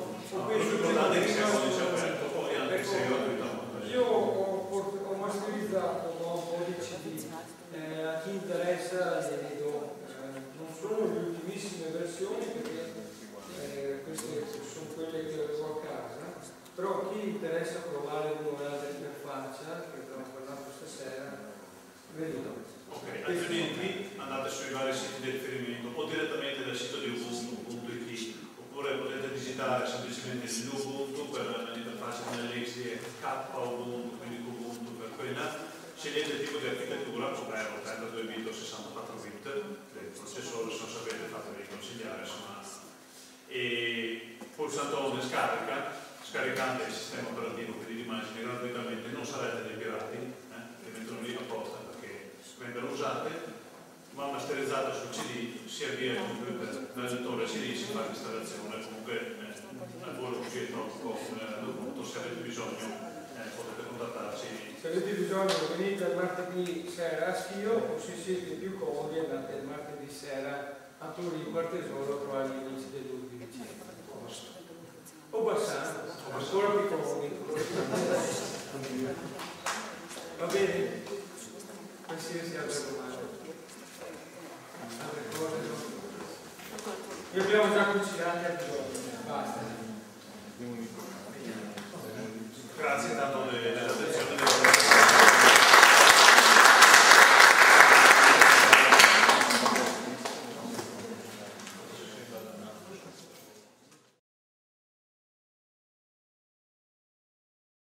OpenSUSE che sia codice aperto, poi anche se io Io ho, ho masterizzato organizzato no, un po' di C D, eh, a chi interessa glieli do, eh, non sono le ultimissime versioni perché eh, queste sono quelle che avevo a casa, però a chi interessa provare una o l'altra interfaccia, che abbiamo parlato stasera, ve li do. Ok, altrimenti andate sui vari siti di riferimento o direttamente dal sito di ubuntu punto it, oppure potete visitare semplicemente l'Ubuntu per l'interfaccia con l'X D K Ubuntu, quindi Ubuntu per quella, scegliete il tipo di architettura, come ottantadue bit o sessantaquattro bit, il processore se non sapete fatevi consigliare, insomma, e pulsantone scarica, scaricate il sistema operativo, quindi l'immagine gratuitamente, non sarete dei pirati, eh, che mettono lì apposta vengono usate, ma masterizzato sul C D si avvia il computer dal lettore C D, si fa l'installazione, comunque eh, al volo uscire troppo eh, dovuto, se avete bisogno eh, potete contattarci. Se avete bisogno venite il martedì sera a Schio o se siete più comodi andate il martedì sera a Torino, a Tesoro, a trovare gli amici dell'U D C. O Bassano, ancora più comodi. Va bene? Qualsiasi altra domanda. Altre cose no? Li abbiamo già cucinati a giorni, basta. Grazie tanto delle